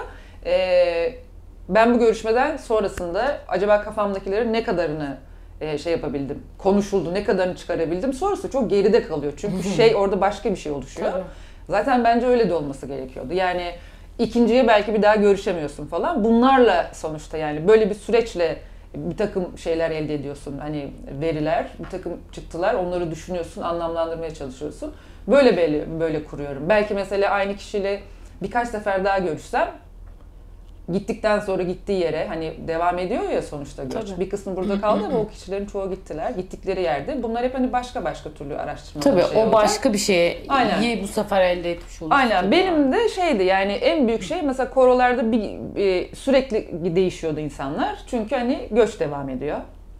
Speaker 3: e, ben bu görüşmeden sonrasında acaba kafamdakileri ne kadarını e, şey yapabildim konuşuldu ne kadarını çıkarabildim sonrası çok geride kalıyor çünkü şey orada başka bir şey oluşuyor. Tabii. Zaten bence öyle de olması gerekiyordu yani İkinciye belki bir daha görüşemiyorsun falan. Bunlarla sonuçta yani böyle bir süreçle bir takım şeyler elde ediyorsun. Hani veriler, bir takım çıktılar. Onları düşünüyorsun, anlamlandırmaya çalışıyorsun. Böyle böyle, böyle kuruyorum. Belki mesela aynı kişiyle birkaç sefer daha görüşsem gittikten sonra gittiği yere hani devam ediyor ya sonuçta göç. Tabii. Bir kısmı burada kaldı ama o kişilerin çoğu gittiler. Gittikleri yerde. Bunlar hep hani başka başka türlü araştırmalar.
Speaker 1: Tabii
Speaker 3: şey
Speaker 1: o
Speaker 3: olacak.
Speaker 1: Başka bir şeye bu sefer elde etmiş olursun.
Speaker 3: Aynen. Benim de şeydi yani en büyük şey mesela korolarda bir, bir sürekli değişiyordu insanlar. Çünkü hani göç devam ediyor.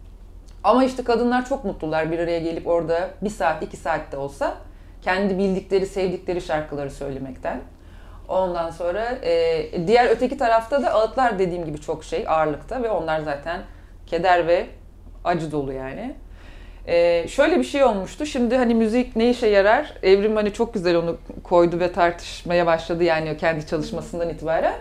Speaker 3: Ama işte kadınlar çok mutlular bir araya gelip orada bir saat iki saatte olsa kendi bildikleri sevdikleri şarkıları söylemekten. Ondan sonra e, diğer öteki tarafta da ağıtlar dediğim gibi çok şey ağırlıkta ve onlar zaten keder ve acı dolu yani. E, şöyle bir şey olmuştu. Şimdi hani müzik ne işe yarar? Evrim hani çok güzel onu koydu ve tartışmaya başladı yani kendi çalışmasından itibaren.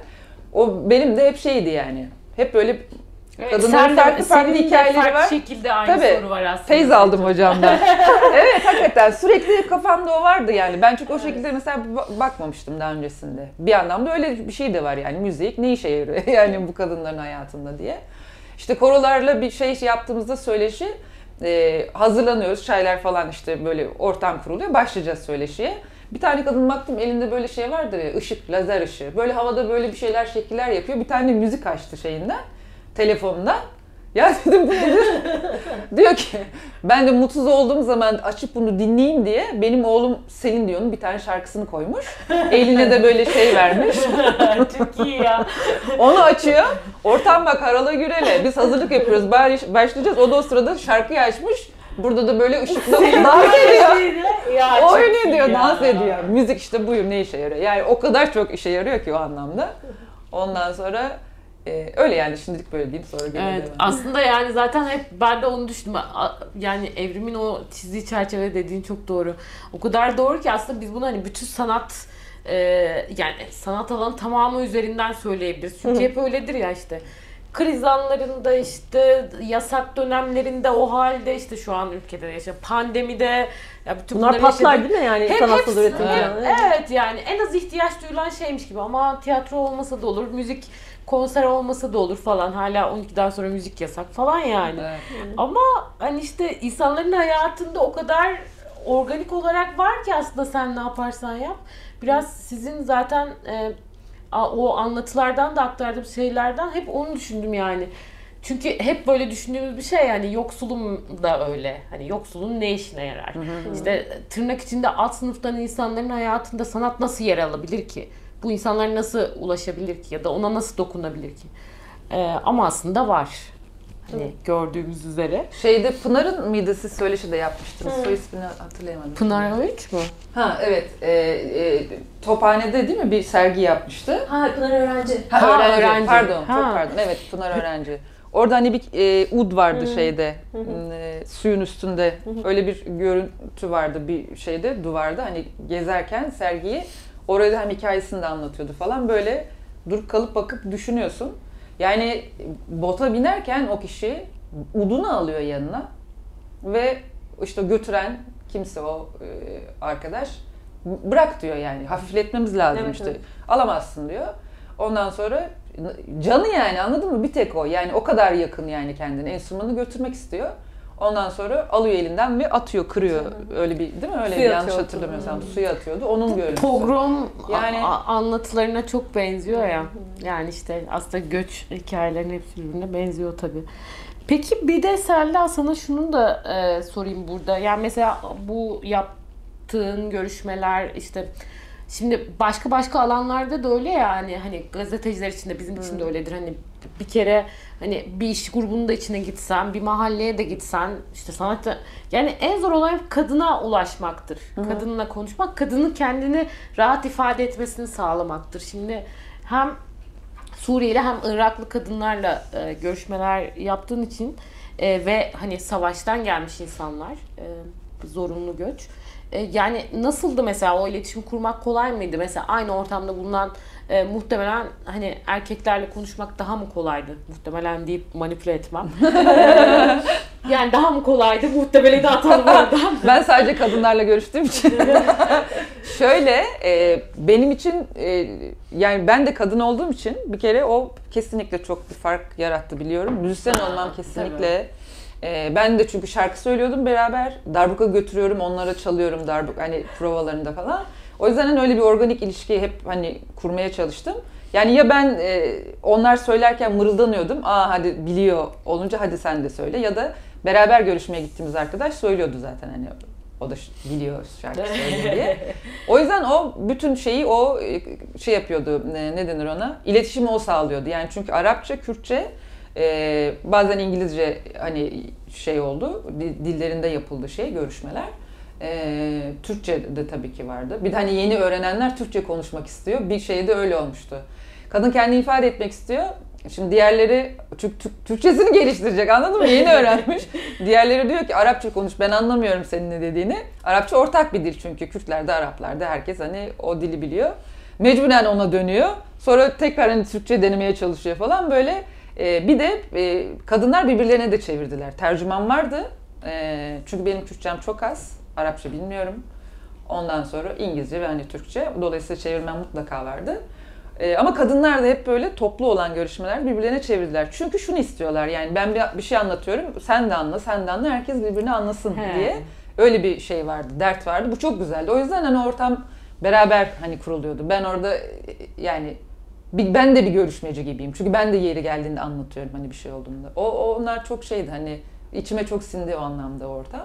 Speaker 3: O benim de hep şeydi yani. Hep böyle
Speaker 1: evet,
Speaker 3: kadınların farklı farklı hikayeleri
Speaker 1: farklı
Speaker 3: var.
Speaker 1: şekilde aynı
Speaker 3: Tabii,
Speaker 1: soru var aslında.
Speaker 3: Feyz aldım hocamdan. Evet hakikaten sürekli kafamda o vardı yani. Ben çünkü o şekilde mesela bakmamıştım daha öncesinde. Bir anlamda öyle bir şey de var yani müzik ne işe yarıyor yani bu kadınların hayatında diye. İşte korolarla bir şey yaptığımızda söyleşi e, hazırlanıyoruz. Çaylar falan işte böyle ortam kuruluyor. Başlayacağız söyleşiye. Bir tane kadın baktım elinde böyle şey vardır ya ışık, lazer ışığı. Böyle havada böyle bir şeyler şekiller yapıyor. Bir tane müzik açtı şeyinden. Telefonda. Ya dedim bu nedir? Diyor ki ben de mutsuz olduğum zaman açıp bunu dinleyeyim diye benim oğlum Selin diyor onun bir tane şarkısını koymuş. Eline de böyle şey vermiş.
Speaker 1: Çok iyi ya.
Speaker 3: Onu açıyor. Ortam bak harala gürele. Biz hazırlık yapıyoruz. Başlayacağız. O da o sırada şarkıyı açmış. Burada da böyle ışıkla dans ediyor.
Speaker 1: Ya,
Speaker 3: o öyle diyor,
Speaker 1: ya.
Speaker 3: dans ediyor. Müzik işte buyur ne işe yarıyor. Yani o kadar çok işe yarıyor ki o anlamda. Ondan sonra Ee, öyle yani şimdilik böyle diyeyim sonra gene
Speaker 1: evet,
Speaker 3: devam.
Speaker 1: aslında yani zaten hep ben de onu düşündüm. Yani Evrim'in o çizdiği çerçeve dediğin çok doğru. O kadar doğru ki aslında biz bunu hani bütün sanat e, yani sanat alanı tamamı üzerinden söyleyebiliriz. Çünkü hep öyledir ya işte. Kriz anlarında işte yasak dönemlerinde o halde işte şu an ülkede yaşayan pandemide ya bütün
Speaker 2: bunlar patlar yaşadık. Değil mi yani
Speaker 1: hep,
Speaker 2: sanatsal üretim?
Speaker 1: Evet, evet yani en az ihtiyaç duyulan şeymiş gibi ama tiyatro olmasa da olur, müzik konser olmasa da olur falan. Hala on ikiden sonra müzik yasak falan yani. Evet. Ama hani işte insanların hayatında o kadar organik olarak var ki aslında sen ne yaparsan yap. Biraz sizin zaten e, o anlatılardan da aktardığım şeylerden hep onu düşündüm yani. Çünkü hep böyle düşündüğümüz bir şey yani yoksulum da öyle. Hani yoksulun ne işine yarar? Hı hı. İşte tırnak içinde alt sınıftan insanların hayatında sanat nasıl yer alabilir ki? Bu insanlar nasıl ulaşabilir ki ya da ona nasıl dokunabilir ki? Ee, ama aslında var. Hani evet. Gördüğümüz üzere.
Speaker 3: Şeyde Pınar'ın mıydı siz söyleşi de yapmıştınız. Soy ismini hatırlayamadım.
Speaker 1: Pınar Öğünç mü?
Speaker 3: Ha evet. E, e, Tophane'de değil mi bir sergi yapmıştı?
Speaker 2: Ha Pınar Öğrenci.
Speaker 3: Ha,
Speaker 1: ha
Speaker 3: öğrenci.
Speaker 1: öğrenci.
Speaker 3: Pardon.
Speaker 1: Ha.
Speaker 3: Çok pardon. Evet Pınar Öğrenci. Orada hani bir e, ud vardı Hı-hı. şeyde. Hı-hı. E, suyun üstünde. Hı-hı. Öyle bir görüntü vardı bir şeyde duvarda. Hani gezerken sergiyi orada hem hikayesini de anlatıyordu falan. Böyle durup kalıp bakıp düşünüyorsun. Yani bota binerken o kişi udunu alıyor yanına ve işte götüren kimse o e, arkadaş bırak diyor yani hafifletmemiz lazım evet, işte evet. Alamazsın diyor. Ondan sonra canı yani anladın mı bir tek o yani o kadar yakın yani kendine enstrümanı götürmek istiyor. Ondan sonra alıyor elinden ve atıyor, kırıyor. Öyle bir değil mi? Öyle bir yanlış hatırlamıyorsam suya atıyordu. Onun görüntüsü.
Speaker 1: Pogrom yani anlatılarına çok benziyor ya. Yani işte aslında göç hikayelerinin hepsi birbirine benziyor tabii. Peki bir de Selda sana şunu da e, sorayım burada. Yani mesela bu yaptığın görüşmeler işte şimdi başka başka alanlarda da öyle ya hani hani gazeteciler için de bizim için de öyledir. Hani bir kere hani bir iş grubunda içine gitsen, bir mahalleye de gitsen işte sanatçı yani en zor olan kadına ulaşmaktır. Hı-hı. Kadınla konuşmak, kadının kendini rahat ifade etmesini sağlamaktır. Şimdi hem Suriyeli hem Iraklı kadınlarla e, görüşmeler yaptığın için e, ve hani savaştan gelmiş insanlar, e, zorunlu göç. E, yani nasıldı mesela o iletişim kurmak kolay mıydı? Mesela aynı ortamda bulunan e, muhtemelen hani erkeklerle konuşmak daha mı kolaydı? Muhtemelen deyip manipüle etmem. Yani daha mı kolaydı? Muhtemelen de atalım oradan.
Speaker 3: Ben sadece kadınlarla görüştüğüm için. Şöyle, e, benim için e, yani ben de kadın olduğum için bir kere o kesinlikle çok bir fark yarattı biliyorum. Müzisyen olmam kesinlikle. E, ben de çünkü şarkı söylüyordum beraber. Darbuka götürüyorum, onlara çalıyorum darbuka hani provalarında falan. O yüzden hani öyle bir organik ilişkiyi hep hani kurmaya çalıştım. Yani ya ben e, onlar söylerken mırıldanıyordum. Aa hadi biliyor olunca hadi sen de söyle ya da beraber görüşmeye gittiğimiz arkadaş söylüyordu zaten hani o da biliyor şarkı söylüyor diye. O yüzden o bütün şeyi o şey yapıyordu, ne, ne denir ona? İletişimi o sağlıyordu. Yani çünkü Arapça, Kürtçe, e, bazen İngilizce hani şey oldu, dillerinde yapıldı şey, görüşmeler. E, Türkçe de tabii ki vardı. Bir de hani yeni öğrenenler Türkçe konuşmak istiyor. Bir şey de öyle olmuştu. Kadın kendini ifade etmek istiyor. Şimdi diğerleri Türkçesini geliştirecek, anladın mı? Yeni öğrenmiş. Diğerleri diyor ki Arapça konuş, ben anlamıyorum senin ne dediğini. Arapça ortak bir dil çünkü Kürtlerde, Araplarda herkes hani o dili biliyor. Mecburen ona dönüyor. Sonra tekrar hani Türkçe denemeye çalışıyor falan böyle. Ee, bir de e, kadınlar birbirlerine de çevirdiler. Tercüman vardı. E, çünkü benim Kürtçem çok az. Arapça bilmiyorum. Ondan sonra İngilizce ve hani Türkçe. Dolayısıyla çevirmen mutlaka vardı. Ee, ama kadınlar da hep böyle toplu olan görüşmeler birbirlerine çevirdiler. Çünkü şunu istiyorlar yani ben bir, bir şey anlatıyorum, sen de anla, sen de anla, herkes birbirini anlasın He. diye. Öyle bir şey vardı, dert vardı. Bu çok güzeldi. O yüzden hani ortam beraber hani kuruluyordu. Ben orada yani bir, ben de bir görüşmeci gibiyim. Çünkü ben de yeri geldiğinde anlatıyorum hani bir şey olduğunda. O, onlar çok şeydi hani içime çok sindi o anlamda orada.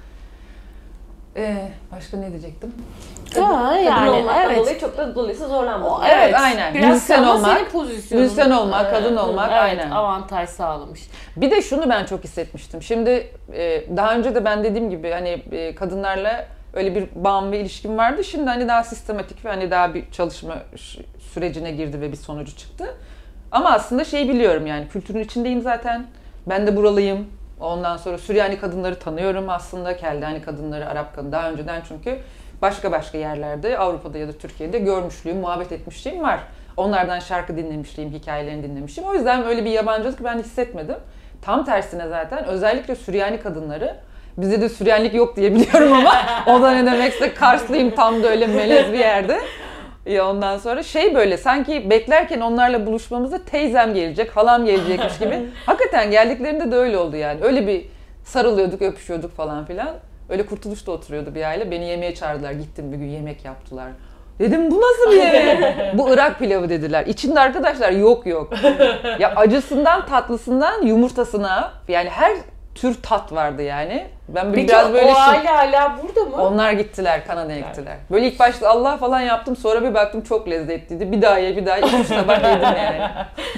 Speaker 3: Ee, başka ne diyecektim?
Speaker 1: Ha, yani
Speaker 2: olmaktan
Speaker 1: evet.
Speaker 2: dolayı çok da dolayısıyla zorlanmadım.
Speaker 3: Evet, evet aynen.
Speaker 1: Biraz
Speaker 3: müzisyen olmak,
Speaker 1: senin pozisyonun,
Speaker 3: müzisyen olmak, kadın olmak
Speaker 1: evet,
Speaker 3: aynen.
Speaker 1: avantaj sağlamış.
Speaker 3: Bir de şunu ben çok hissetmiştim. Şimdi daha önce de ben dediğim gibi hani kadınlarla öyle bir bağım ve ilişkim vardı. Şimdi hani daha sistematik ve hani daha bir çalışma sürecine girdi ve bir sonucu çıktı. Ama aslında şeyi biliyorum yani kültürün içindeyim zaten. Ben de buralıyım. Ondan sonra Süryani kadınları tanıyorum aslında. Keldani kadınları, Arap kadın daha önceden çünkü başka başka yerlerde Avrupa'da ya da Türkiye'de görmüşlüğüm, muhabbet etmişliğim var. Onlardan şarkı dinlemişliğim, hikayelerini dinlemişim. O yüzden öyle bir yabancılık ben hissetmedim. Tam tersine zaten özellikle Süryani kadınları, bizde de Süryanlik yok diye biliyorum ama o da ne demekse Karslıyım tam da öyle melez bir yerde. Ya ondan sonra şey böyle sanki beklerken onlarla buluşmamızda teyzem gelecek, halam gelecekmiş gibi. Hakikaten geldiklerinde de öyle oldu yani. Öyle bir sarılıyorduk, öpüşüyorduk falan filan. Öyle Kurtuluş'ta oturuyordu bir aile. Beni yemeğe çağırdılar. Gittim bir gün yemek yaptılar. Dedim bu nasıl bir yemek? Bu Irak pilavı dediler. İçinde arkadaşlar yok yok. Ya acısından tatlısından yumurtasına yani her tür tat vardı yani. Ben
Speaker 1: Peki
Speaker 3: biraz böyle
Speaker 1: o aile hala burada mı?
Speaker 3: Onlar gittiler, Kanada'ya gittiler. Böyle ilk başta Allah falan yaptım, sonra bir baktım çok lezzetliydi. Bir daha ye, bir daha ye, üç tabak yedim yani.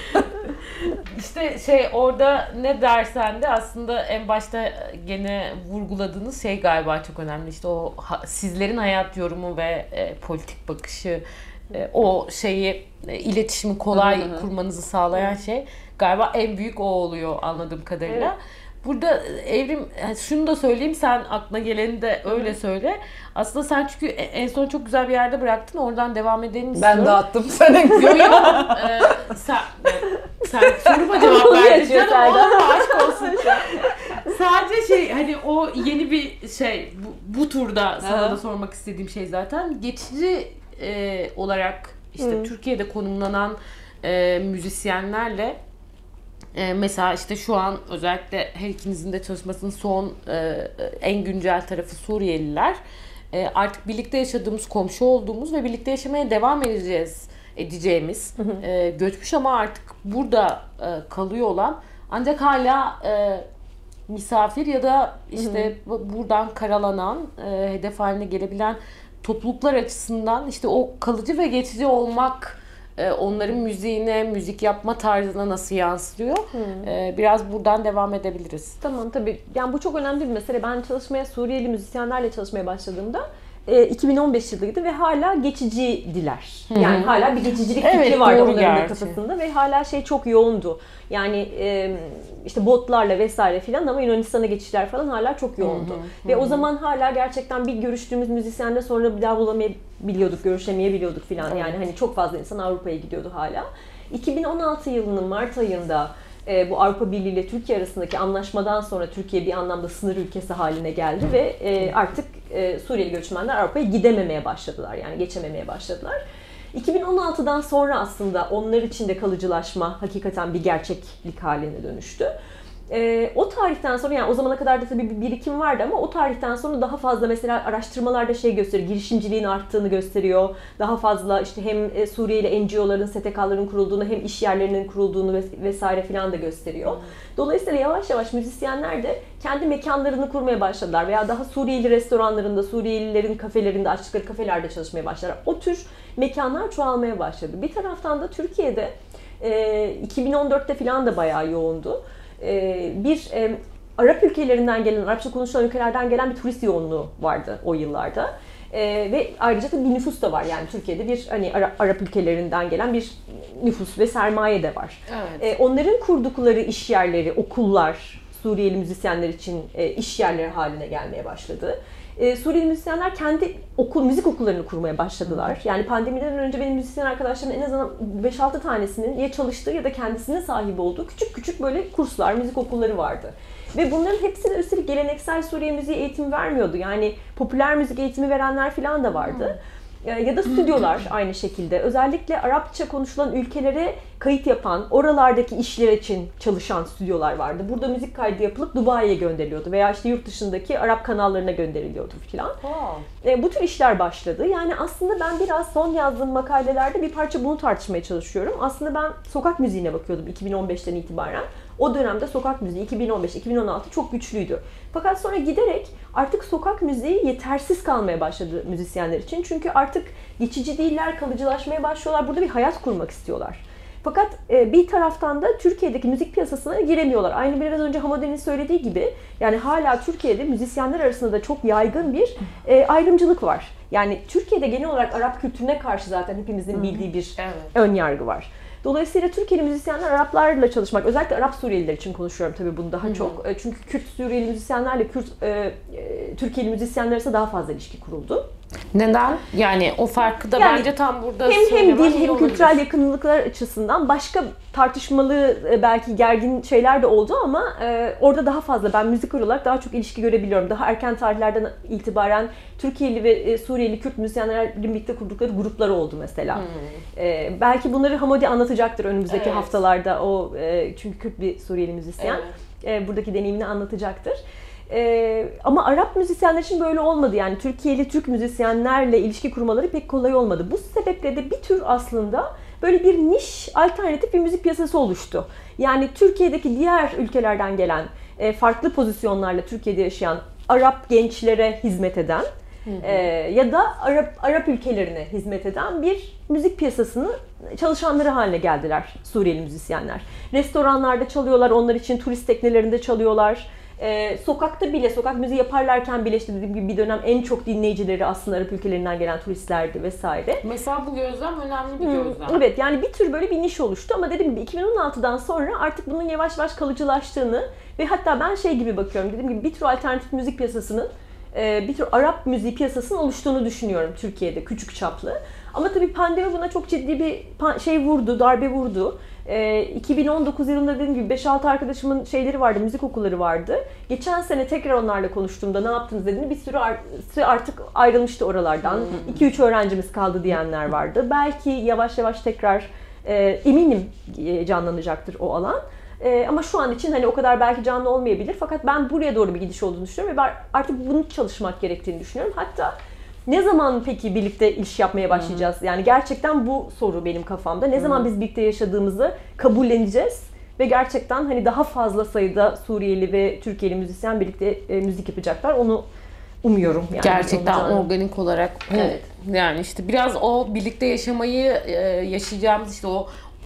Speaker 1: İşte şey orada ne dersen de aslında en başta gene vurguladığınız şey galiba çok önemli. İşte o ha, sizlerin hayat yorumu ve e, politik bakışı, e, o şeyi e, iletişimi kolay hı hı. kurmanızı sağlayan şey galiba en büyük o oluyor anladığım kadarıyla. Evet. Burada Evrim, şunu da söyleyeyim, sen aklına geleni de öyle söyle. Aslında sen çünkü en son çok güzel bir yerde bıraktın, oradan devam edelim istiyorum.
Speaker 3: Ben dağıttım senin.
Speaker 1: Yok yok. Ee, sen, sen soruma cevap verdin canım, olma aşk olsun. Sadece şey hani o yeni bir şey, bu, bu turda sana Aha. da sormak istediğim şey zaten. Geçici e, olarak işte Hı. Türkiye'de konumlanan e, müzisyenlerle Ee, mesela işte şu an özellikle her ikinizin de çalışmasının son e, en güncel tarafı Suriyeliler. E, artık birlikte yaşadığımız, komşu olduğumuz ve birlikte yaşamaya devam edeceğiz edeceğimiz hı hı. E, göçmüş ama artık burada e, kalıyor olan ancak hala e, misafir ya da işte hı hı. buradan karalanan, e, hedef haline gelebilen topluluklar açısından işte o kalıcı ve geçici olmak onların müziğine, müzik yapma tarzına nasıl yansıyor? Hmm. Biraz buradan devam edebiliriz.
Speaker 2: Tamam tabii. Yani bu çok önemli bir mesele. Ben çalışmaya, Suriyeli müzisyenlerle çalışmaya başladığımda e, iki bin on beş yılıydı ve hala geçicidiler. Yani Hı-hı. hala bir geçicilik fikri
Speaker 1: evet,
Speaker 2: vardı onların da kafasında ve hala şey çok yoğundu. Yani e, işte botlarla vesaire filan ama Yunanistan'a geçişler falan hala çok yoğundu. Hı-hı. Ve Hı-hı. o zaman hala gerçekten bir görüştüğümüz müzisyenle sonra bir daha bulamayabiliyorduk, görüşemeyebiliyorduk filan. Yani hani çok fazla insan Avrupa'ya gidiyordu hala. iki bin on altı yılının Mart ayında e, bu Avrupa Birliği ile Türkiye arasındaki anlaşmadan sonra Türkiye bir anlamda sınır ülkesi haline geldi ve e, artık e, Suriyeli göçmenler Avrupa'ya gidememeye başladılar. Yani geçememeye başladılar. iki bin on altıdan sonra aslında onlar için de kalıcılaşma hakikaten bir gerçeklik haline dönüştü. E, o tarihten sonra, yani o zamana kadar da tabii bir birikim vardı ama o tarihten sonra daha fazla mesela araştırmalarda şey gösteriyor, girişimciliğin arttığını gösteriyor. Daha fazla işte hem Suriyeli N G O'ların, S T K'ların kurulduğunu hem iş yerlerinin kurulduğunu vesaire filan da gösteriyor. Dolayısıyla yavaş yavaş müzisyenler de kendi mekanlarını kurmaya başladılar veya daha Suriyeli restoranlarında, Suriyelilerin kafelerinde, açtıkları kafelerde çalışmaya başladılar. O tür mekanlar çoğalmaya başladı. Bir taraftan da Türkiye'de e, iki bin on dörtte filan da bayağı yoğundu. Bir e, Arap ülkelerinden gelen, Arapça konuşulan ülkelerden gelen bir turist yoğunluğu vardı o yıllarda. E, ve ayrıca da bir nüfus da var. Yani Türkiye'de bir hani Ara, Arap ülkelerinden gelen bir nüfus ve sermaye de var. Evet. E, onların kurdukları iş yerleri, okullar, Suriyeli müzisyenler için e, iş yerleri haline gelmeye başladı. Ee, Suriyeli müzisyenler kendi okul, müzik okullarını kurmaya başladılar. Yani pandemiden önce benim müzisyen arkadaşlarımın en azından beş altı tanesinin ya çalıştığı ya da kendisine sahip olduğu küçük küçük böyle kurslar, müzik okulları vardı. Ve bunların hepsine üstelik geleneksel Suriye müziği eğitimi vermiyordu. Yani popüler müzik eğitimi verenler falan da vardı. Ya da stüdyolar aynı şekilde. Özellikle Arapça konuşulan ülkelere kayıt yapan, oralardaki işler için çalışan stüdyolar vardı. Burada müzik kaydı yapılıp Dubai'ye gönderiliyordu veya işte yurt dışındaki Arap kanallarına gönderiliyordu filan. E, bu tür işler başladı. Yani aslında ben biraz son yazdığım makalelerde bir parça bunu tartışmaya çalışıyorum. Aslında ben sokak müziğine bakıyordum iki bin on beşten itibaren. O dönemde sokak müziği iki bin on beş iki bin on altı çok güçlüydü. Fakat sonra giderek artık sokak müziği yetersiz kalmaya başladı müzisyenler için. Çünkü artık geçici değiller, kalıcılaşmaya başlıyorlar. Burada bir hayat kurmak istiyorlar. Fakat bir taraftan da Türkiye'deki müzik piyasasına giremiyorlar. Aynı biraz önce Hamode'nin söylediği gibi, yani hala Türkiye'de müzisyenler arasında da çok yaygın bir ayrımcılık var. Yani Türkiye'de genel olarak Arap kültürüne karşı zaten hepimizin bildiği bir evet. ön yargı var. Dolayısıyla Türkiye'li müzisyenler Araplarla çalışmak, özellikle Arap Suriyeliler için konuşuyorum tabii bunu daha Hı-hı. çok. Çünkü Kürt Suriyeli müzisyenlerle Kürt e, Türkiye'li müzisyenler arasında daha fazla ilişki kuruldu.
Speaker 1: Neden? Yani o farkı da yani bence tam burada
Speaker 2: hem hem dil hem kültürel yakınlıklar açısından başka tartışmalı belki gergin şeyler de oldu ama e, orada daha fazla ben müzik olarak daha çok ilişki görebiliyorum. Daha erken tarihlerden itibaren Türkiye'li ve e, Suriyeli Kürt müzisyenlerin birlikte kurdukları gruplar oldu mesela. Hmm. E, belki bunları Hamodi anlatacaktır önümüzdeki evet. haftalarda. O e, çünkü Kürt bir Suriyeli müzisyen. Evet. E, buradaki deneyimini anlatacaktır. Ee, ama Arap müzisyenler için böyle olmadı. Yani Türkiye'li Türk müzisyenlerle ilişki kurmaları pek kolay olmadı. Bu sebeple de bir tür aslında böyle bir niş, alternatif bir müzik piyasası oluştu. Yani Türkiye'deki diğer ülkelerden gelen, e, farklı pozisyonlarla Türkiye'de yaşayan Arap gençlere hizmet eden hı hı. E, ya da Arap Arap ülkelerine hizmet eden bir müzik piyasasını çalışanları haline geldiler Suriyeli müzisyenler. Restoranlarda çalıyorlar, onlar için turist teknelerinde çalıyorlar. Ee, sokakta bile, sokak müziği yaparlarken bile işte dediğim gibi bir dönem en çok dinleyicileri aslında Arap ülkelerinden gelen turistlerdi vesaire.
Speaker 1: Mesela bu gözlem önemli bir
Speaker 2: hmm,
Speaker 1: gözlem.
Speaker 2: Evet, yani bir tür böyle bir niş oluştu ama dediğim gibi iki bin on altıdan sonra artık bunun yavaş yavaş kalıcılaştığını ve hatta ben şey gibi bakıyorum, dediğim gibi bir tür alternatif müzik piyasasının, bir tür Arap müziği piyasasının oluştuğunu düşünüyorum Türkiye'de küçük çaplı. Ama tabii pandemi buna çok ciddi bir şey vurdu, darbe vurdu. iki bin on dokuz yılında dediğim gibi beş altı arkadaşımın şeyleri vardı, müzik okulları vardı. Geçen sene tekrar onlarla konuştuğumda ne yaptınız dediğinde bir sürü artık ayrılmıştı oralardan. iki üç öğrencimiz kaldı diyenler vardı. Belki yavaş yavaş tekrar eminim canlanacaktır o alan. Ama şu an için hani o kadar belki canlı olmayabilir. Fakat ben buraya doğru bir gidiş olduğunu düşünüyorum ve ben artık bunu çalışmak gerektiğini düşünüyorum. Hatta ne zaman peki birlikte iş yapmaya başlayacağız? Yani gerçekten bu soru benim kafamda. Ne zaman biz birlikte yaşadığımızı kabulleneceğiz ve gerçekten hani daha fazla sayıda Suriyeli ve Türkiye'li müzisyen birlikte e, müzik yapacaklar. Onu umuyorum. Yani
Speaker 1: gerçekten organik olarak. Evet. Yani işte biraz o birlikte yaşamayı e, yaşayacağımız işte o artık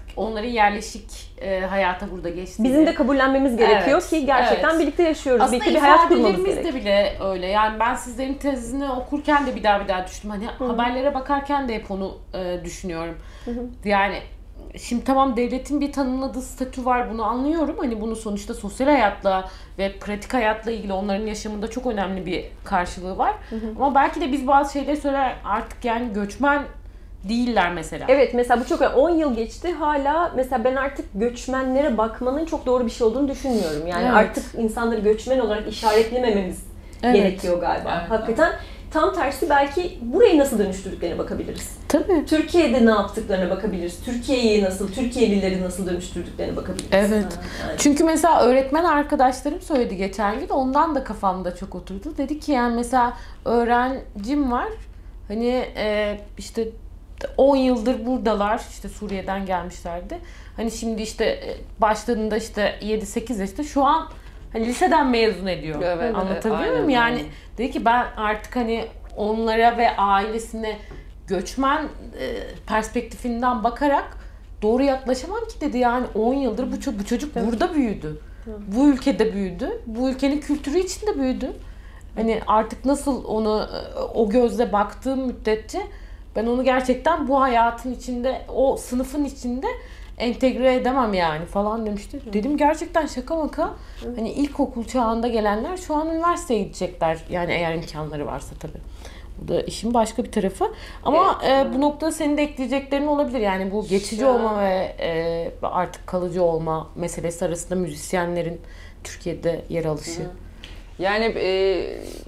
Speaker 1: onların yerleşik e, hayata burada geçtiğini.
Speaker 2: Bizim de kabullenmemiz gerekiyor
Speaker 1: Evet,
Speaker 2: ki gerçekten
Speaker 1: evet.
Speaker 2: birlikte yaşıyoruz.
Speaker 1: Aslında
Speaker 2: birlikte bir hayat kurmamız
Speaker 1: ifadelerimiz
Speaker 2: gerekiyor.
Speaker 1: de bile öyle. Yani ben sizlerin tezini okurken de bir daha bir daha düştüm. Hani Hı-hı. haberlere bakarken de hep onu e, düşünüyorum. Hı-hı. Yani şimdi tamam, devletin bir tanımladığı statü var, bunu anlıyorum. Hani bunu sonuçta sosyal hayatla ve pratik hayatla ilgili onların yaşamında çok önemli bir karşılığı var. Hı hı. Ama belki de biz bazı şeyleri söyler artık, yani göçmen değiller mesela.
Speaker 2: Evet, mesela bu çok on yıl geçti, hala mesela ben artık göçmenlere bakmanın çok doğru bir şey olduğunu düşünmüyorum. Yani evet. artık insanları göçmen olarak işaretlemememiz evet. gerekiyor galiba. Evet. Hakikaten tam tersi, belki burayı nasıl dönüştürdüklerine bakabiliriz.
Speaker 1: Tabii.
Speaker 2: Türkiye'de ne yaptıklarına bakabiliriz. Türkiye'yi nasıl, Türkiye'lileri nasıl dönüştürdüklerine bakabiliriz.
Speaker 1: Evet. Yani. Çünkü mesela öğretmen arkadaşlarım söyledi geçen gün, ondan da kafamda çok oturdu. Dedi ki yani mesela öğrencim var. Hani e, işte on yıldır buradalar, işte Suriye'den gelmişlerdi. Hani şimdi işte başladığında işte yedi sekiz yaşta, şu an hani liseden mezun ediyor. Evet, anlatabiliyor evet, muyum? Aynen, yani aynen. Dedi ki ben artık hani onlara ve ailesine göçmen perspektifinden bakarak doğru yaklaşamam ki dedi. Yani on yıldır bu çocuk, bu çocuk evet. burada büyüdü. Evet. Bu ülkede büyüdü. Bu ülkenin kültürü içinde büyüdü. Hani artık nasıl onu o gözle baktığım müddetçe ben onu gerçekten bu hayatın içinde, o sınıfın içinde entegre edemem yani falan demişti. Hı. Dedim gerçekten şaka maka. Hı. Hani ilkokul çağında gelenler şu an üniversiteye gidecekler. Yani eğer imkanları varsa tabii. Bu da işin başka bir tarafı. Ama evet. e, bu noktada senin de ekleyeceklerin olabilir. Yani bu geçici şu... olma ve e, artık kalıcı olma meselesi arasında müzisyenlerin Türkiye'de yer alışı. Hı.
Speaker 3: Yani e,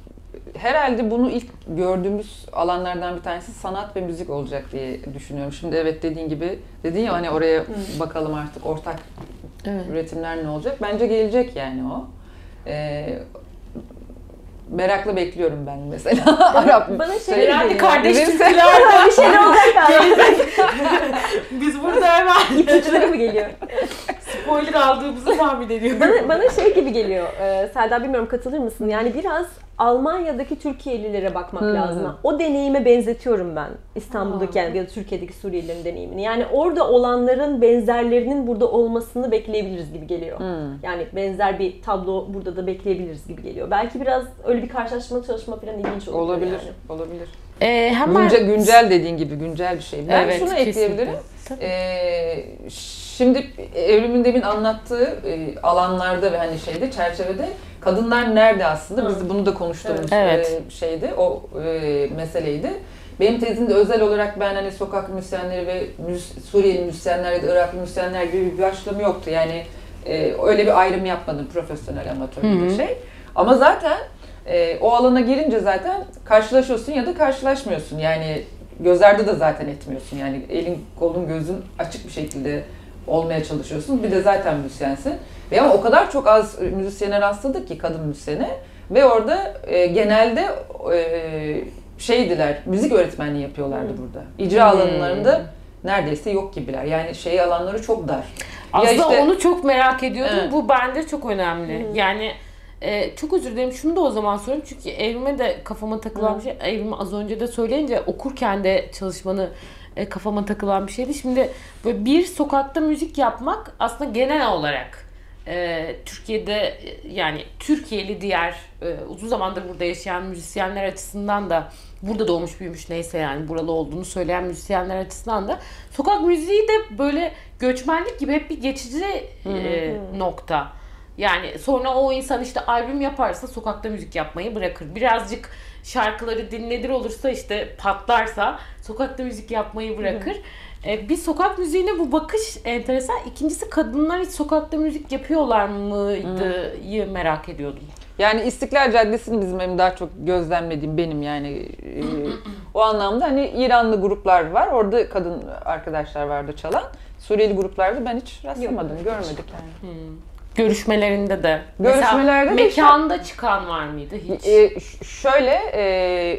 Speaker 3: herhalde bunu ilk gördüğümüz alanlardan bir tanesi sanat ve müzik olacak diye düşünüyorum. Şimdi evet, dediğin gibi, dedin ya hani oraya Hı. bakalım artık ortak evet. üretimler ne olacak. Bence gelecek yani o. Ee, merakla bekliyorum ben mesela. Arap
Speaker 2: bana şey
Speaker 1: geliyor. Kardeş Türklerden
Speaker 2: bir şeyler olacak galiba.
Speaker 1: Biz burada hemen
Speaker 2: ipuçları mı geliyor?
Speaker 1: Spoiler aldığımızı tahmin ediyorum.
Speaker 2: Bana, bana şey gibi geliyor. Ee, Selda, bilmiyorum katılır mısın? Yani biraz Almanya'daki Suriyelilere bakmak hmm. lazım. O deneyime benzetiyorum ben. İstanbul'daki yani ya da Türkiye'deki Suriyelilerin deneyimini. Yani orada olanların benzerlerinin burada olmasını bekleyebiliriz gibi geliyor. Hmm. Yani benzer bir tablo burada da bekleyebiliriz gibi geliyor. Belki biraz öyle bir karşılaşma çalışma falan ilginç olur.
Speaker 3: Olabilir.
Speaker 2: Yani.
Speaker 3: Olabilir.
Speaker 1: Ee, hemen...
Speaker 3: güncel, güncel dediğin gibi güncel bir şey. Ben
Speaker 1: evet,
Speaker 3: şunu ekleyebilirim. Ee, şimdi Evrim'in demin anlattığı e, alanlarda ve hani şeyde, çerçevede kadınlar nerede aslında? Biz bunu da konuştuğumuz
Speaker 1: evet.
Speaker 3: e, şeydi, o e, meseleydi. Benim tezimde özel olarak ben hani sokak müzisyenleri ve müz- Suriyeli müzisyenler ya da Iraklı müzisyenler gibi bir başlığım yoktu. Yani e, öyle bir ayrım yapmadım, profesyonel, amatör bir şey. Ama zaten e, o alana girince zaten karşılaşıyorsun ya da karşılaşmıyorsun. Yani göz ardı da zaten etmiyorsun. Yani elin, kolun, gözün açık bir şekilde olmaya çalışıyorsun. Bir de zaten müzisyensin. Ve ama o kadar çok az müzisyene rastladık ki, kadın müzisyene. Ve orada e, genelde e, şeydiler, müzik öğretmenliği yapıyorlardı hmm. burada. İcra hmm. alanlarında neredeyse yok gibiler. Yani şey alanları çok dar.
Speaker 1: Aslında ya işte, onu çok merak ediyordum. Evet. Bu bende çok önemli. Hmm. Yani e, çok özür dilerim. Şunu da o zaman sorayım. Çünkü Evrim'e de kafama takılan hmm. bir şey. Evrim az önce de söyleyince okurken de çalışmanı e, kafama takılan bir şeydi. Şimdi böyle bir sokakta müzik yapmak aslında genel olarak e, Türkiye'de, yani Türkiye'li diğer e, uzun zamandır burada yaşayan müzisyenler açısından da, burada doğmuş büyümüş neyse yani buralı olduğunu söyleyen müzisyenler açısından da sokak müziği de böyle göçmenlik gibi hep bir geçici e, nokta. Yani sonra o insan işte albüm yaparsa sokakta müzik yapmayı bırakır. Birazcık şarkıları dinlenir olursa, işte patlarsa sokakta müzik yapmayı bırakır. Ee, bir sokak müziğine bu bakış enteresan. İkincisi, kadınlar hiç sokakta müzik yapıyorlar mıydı merak ediyordum.
Speaker 3: Yani İstiklal Caddesi'ni bizim benim daha çok gözlemlediğim, benim yani e, o anlamda hani İranlı gruplar var. Orada kadın arkadaşlar vardı çalan. Suriyeli gruplarda ben hiç rastlamadım, Yok. görmedik yani. Hmm.
Speaker 1: Görüşmelerinde de.
Speaker 3: Görüşmelerde
Speaker 1: mesela mekanda işte, çıkan var mıydı hiç?
Speaker 3: E, şöyle e,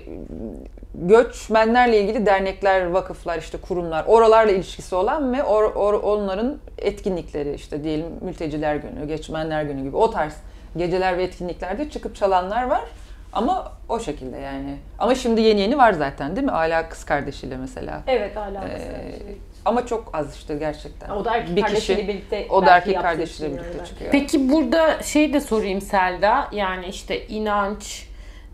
Speaker 3: göçmenlerle ilgili dernekler, vakıflar, işte kurumlar, oralarla ilişkisi olan ve or, or, onların etkinlikleri, işte diyelim Mülteciler Günü, Göçmenler Günü gibi o tarz geceler ve etkinliklerde çıkıp çalanlar var. Ama o şekilde yani. Ama şimdi yeni yeni var zaten değil mi? Ala kız kardeşiyle mesela.
Speaker 2: Evet, hala kız
Speaker 3: Ee,
Speaker 2: kardeşiyle.
Speaker 3: Ama çok az işte gerçekten.
Speaker 2: O da erkek
Speaker 3: bir
Speaker 2: kardeşiyle
Speaker 3: kişi,
Speaker 2: birlikte.
Speaker 3: o da
Speaker 2: belki
Speaker 3: erkek
Speaker 2: yaptığı
Speaker 3: kardeşiyle
Speaker 2: için
Speaker 3: birlikte
Speaker 2: yani.
Speaker 3: çıkıyor.
Speaker 1: Peki burada şey de sorayım Selda, yani işte inanç,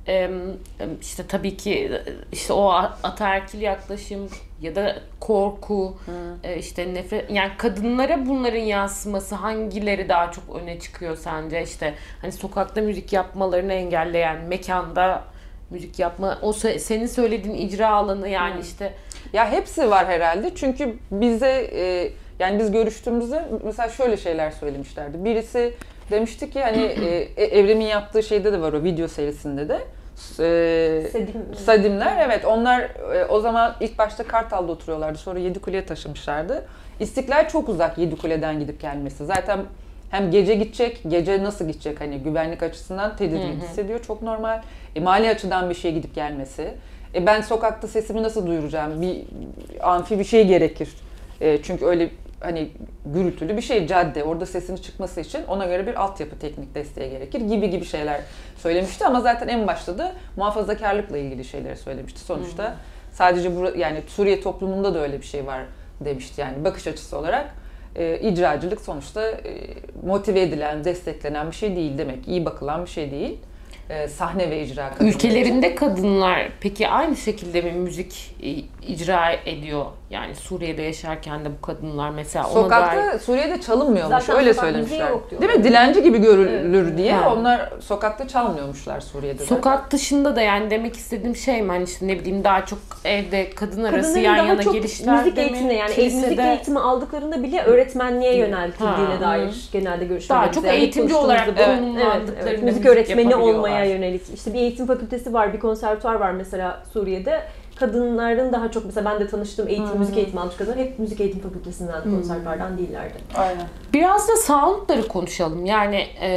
Speaker 1: işte tabii ki işte o ataerkil yaklaşım ya da korku, hmm. işte nefret, yani kadınlara bunların yansıması hangileri daha çok öne çıkıyor sence? İşte hani sokakta müzik yapmalarını engelleyen, mekanda müzik yapma, o senin söylediğin icra alanı yani hmm. işte.
Speaker 3: Ya hepsi var herhalde çünkü bize e, yani biz görüştüğümüzde mesela şöyle şeyler söylemişlerdi. Birisi demişti ki hani e, Evrim'in yaptığı şeyde de var, o video serisinde de. E,
Speaker 2: Sadim.
Speaker 3: Sadimler, evet, onlar e, o zaman ilk başta Kartal'da oturuyorlardı, sonra Yedikule'ye taşımışlardı. İstiklal çok uzak Yedikule'den gidip gelmesi. Zaten hem gece gidecek, gece nasıl gidecek, hani güvenlik açısından tedirgin hissediyor, çok normal. E, mali açıdan bir şey gidip gelmesi. E, ben sokakta sesimi nasıl duyuracağım, bir amfi bir şey gerekir. E, çünkü öyle hani gürültülü bir şey, cadde, orada sesinin çıkması için ona göre bir altyapı, teknik desteği gerekir gibi gibi şeyler söylemişti ama zaten en başta da muhafazakarlıkla ilgili şeyleri söylemişti. Sonuçta hmm. sadece bu, yani Suriye toplumunda da öyle bir şey var demişti, yani bakış açısı olarak. E, icracılık sonuçta e, motive edilen, desteklenen bir şey değil demek, iyi bakılan bir şey değil. E, sahne ve icra kadınları.
Speaker 1: Ülkelerinde kadınlar peki aynı şekilde mi müzik icra ediyor? Yani Suriye'de yaşarken de bu kadınlar mesela
Speaker 3: sokakta
Speaker 1: ona dair...
Speaker 3: Suriye'de çalınmıyormuş,
Speaker 2: zaten
Speaker 3: öyle söylemişler.
Speaker 2: Yok
Speaker 3: değil mi? Dilenci gibi görülür
Speaker 2: evet.
Speaker 3: diye
Speaker 1: Ha.
Speaker 3: onlar sokakta çalmıyormuşlar Suriye'de.
Speaker 1: Sokak zaten. Dışında da yani demek istediğim şey mi? Hani işte ne bileyim daha çok evde kadın arası
Speaker 2: kadınların
Speaker 1: yan
Speaker 2: daha
Speaker 1: yana
Speaker 2: çok
Speaker 1: gelişler
Speaker 2: müzik eğitimine, yani
Speaker 1: kilisede...
Speaker 2: müzik eğitimi aldıklarında bile öğretmenliğe yöneltildiğine
Speaker 1: ha.
Speaker 2: dair genelde görüşler.
Speaker 1: Daha çok
Speaker 2: yani
Speaker 1: eğitimci olarak konumlandıklarında
Speaker 2: evet, evet, evet. müzik öğretmeni olmaya yönelik. İşte bir eğitim fakültesi var, bir konservatuvar var mesela Suriye'de. Kadınların daha çok, mesela ben de tanıştığım eğitim, hmm. müzik eğitimi almış kadınlar hep müzik eğitim fakültesinden, hmm. konservatuvardan değillerdi.
Speaker 3: Aynen.
Speaker 1: Biraz da soundları konuşalım. Yani e,